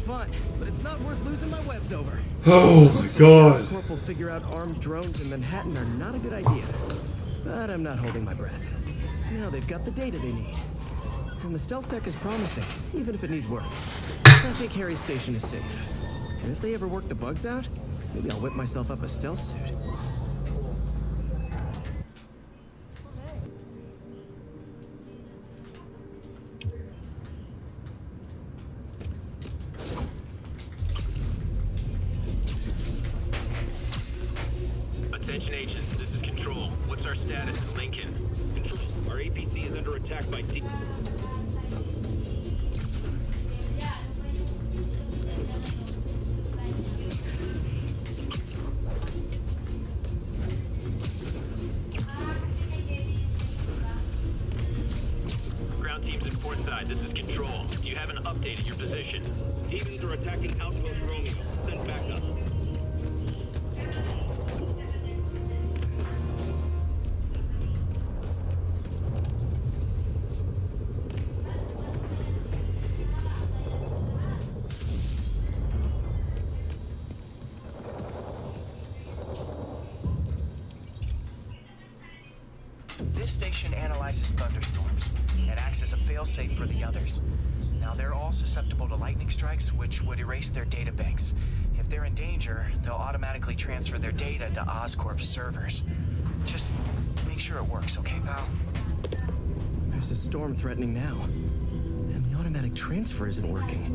fun, but it's not worth losing my webs over. Oh my god. Oscorp will figure out armed drones in Manhattan are not a good idea. But I'm not holding my breath. Now they've got the data they need. And the stealth tech is promising, even if it needs work. I think Harry's station is safe. And if they ever work the bugs out, maybe I'll whip myself up a stealth suit. Attention agents, this is Control. What's our status in Lincoln? Control, our A P C is under attack by D... Ground teams in Portside, this is Control. Do you have an update at your position? Demons are attacking Outpost Romeo. Send backup. This station analyzes thunderstorms and acts as a failsafe for the others. Now, they're all susceptible to lightning strikes, which would erase their data banks. If they're in danger, they'll automatically transfer their data to Oscorp's servers. Just make sure it works, okay, pal? There's a storm threatening now. And the automatic transfer isn't working.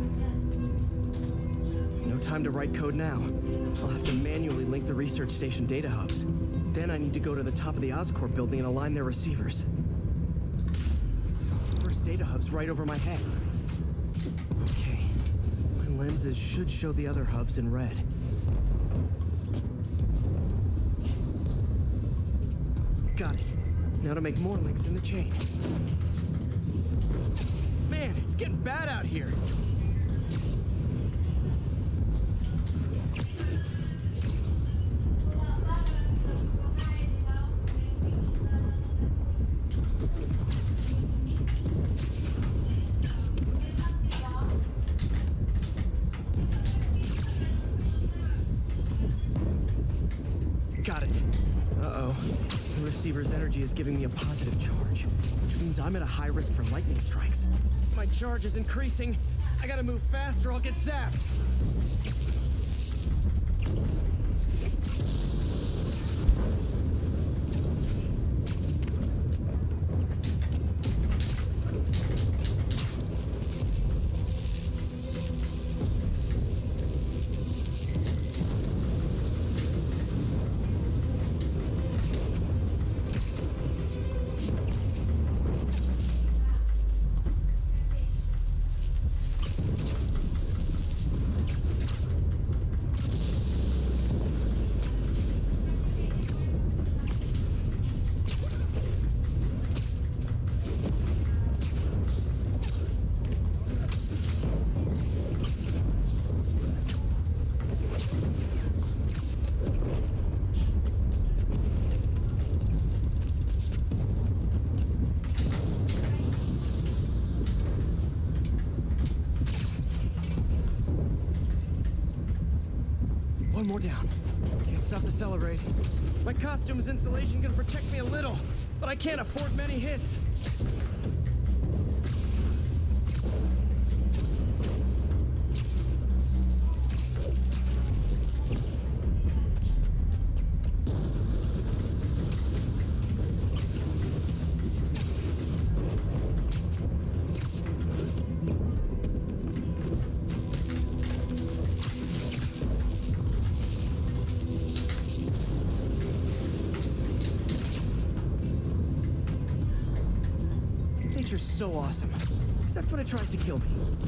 No time to write code now. I'll have to manually link the research station data hubs. Then I need to go to the top of the Oscorp building and align their receivers. First data hub's right over my head. Okay. My lenses should show the other hubs in red. Got it. Now to make more links in the chain. Man, it's getting bad out here. Got it. Uh-oh. The receiver's energy is giving me a positive charge, which means I'm at a high risk for lightning strikes. My charge is increasing. I gotta move fast or I'll get zapped. One more down. Can't stop the celebrate. My costume's insulation can protect me a little, but I can't afford many hits. Nature's so awesome, except when it tries to kill me.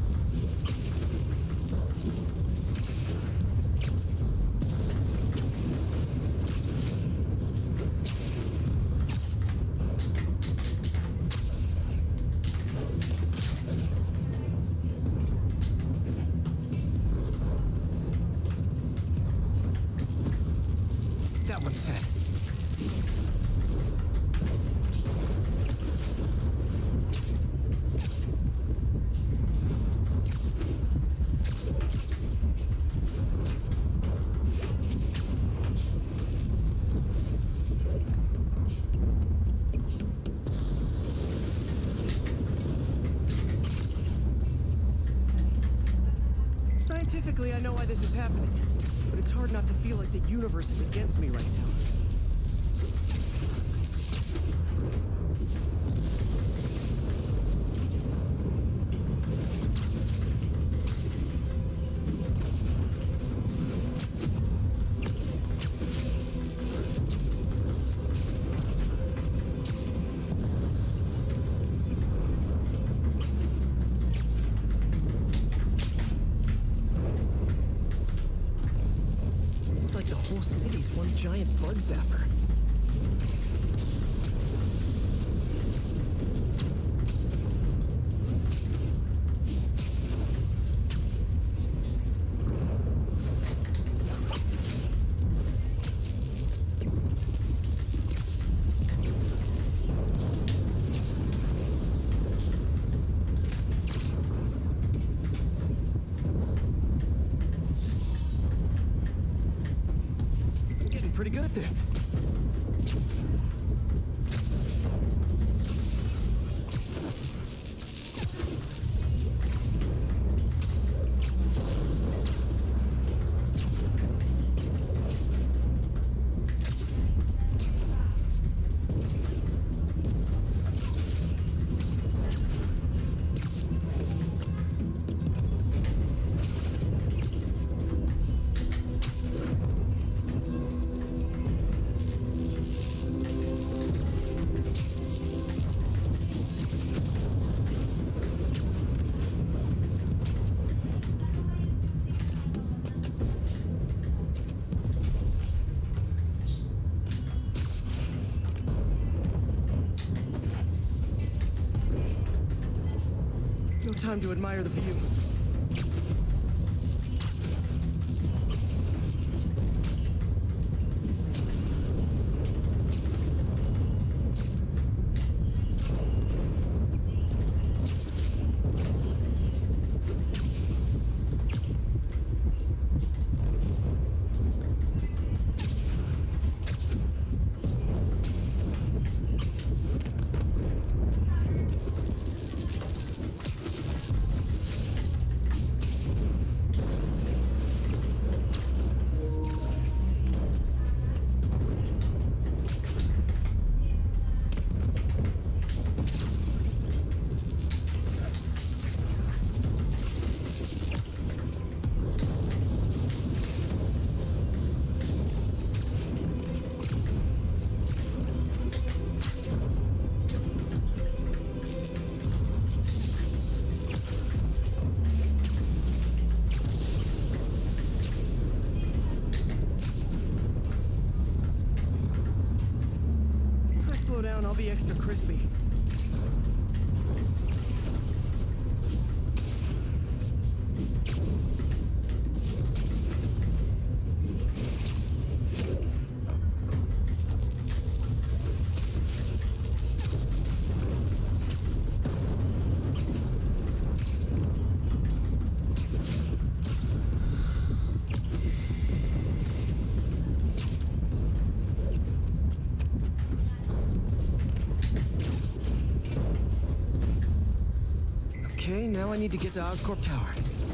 That one's set. Scientifically, I know why this is happening, but it's hard not to feel like the universe is against me right now. Giant bug zapper. Pretty good at this. No time to admire the view. I'll be extra crispy. Okay, now I need to get to Oscorp Tower.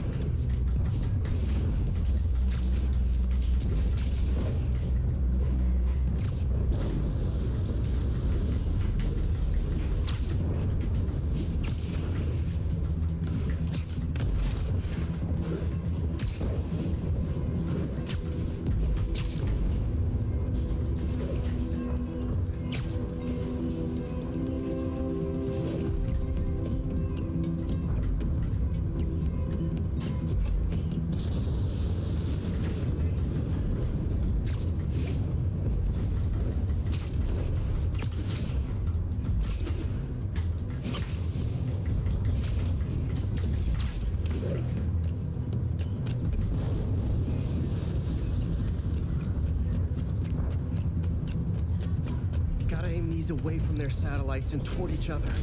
Away from their satellites and toward each other.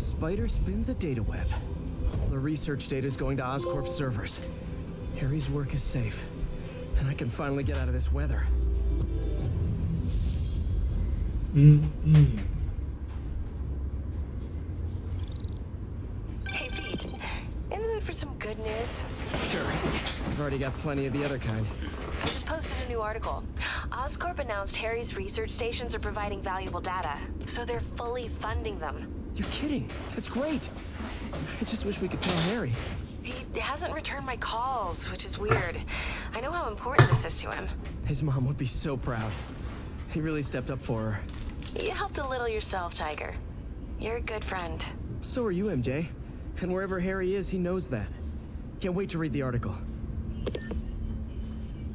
spider spins a data web. All the research data is going to Oscorp's servers. Harry's work is safe, and I can finally get out of this weather. Mm-hmm. Hey, Pete. In the mood for some good news? Sure. I've already got plenty of the other kind. I just posted a new article. Oscorp announced Harry's research stations are providing valuable data, so they're fully funding them. You're kidding. That's great. I just wish we could tell Harry. He hasn't returned my calls, which is weird. I know how important this is to him. His mom would be so proud. He really stepped up for her. You helped a little yourself, Tiger. You're a good friend. So are you, M J. And wherever Harry is, he knows that. Can't wait to read the article.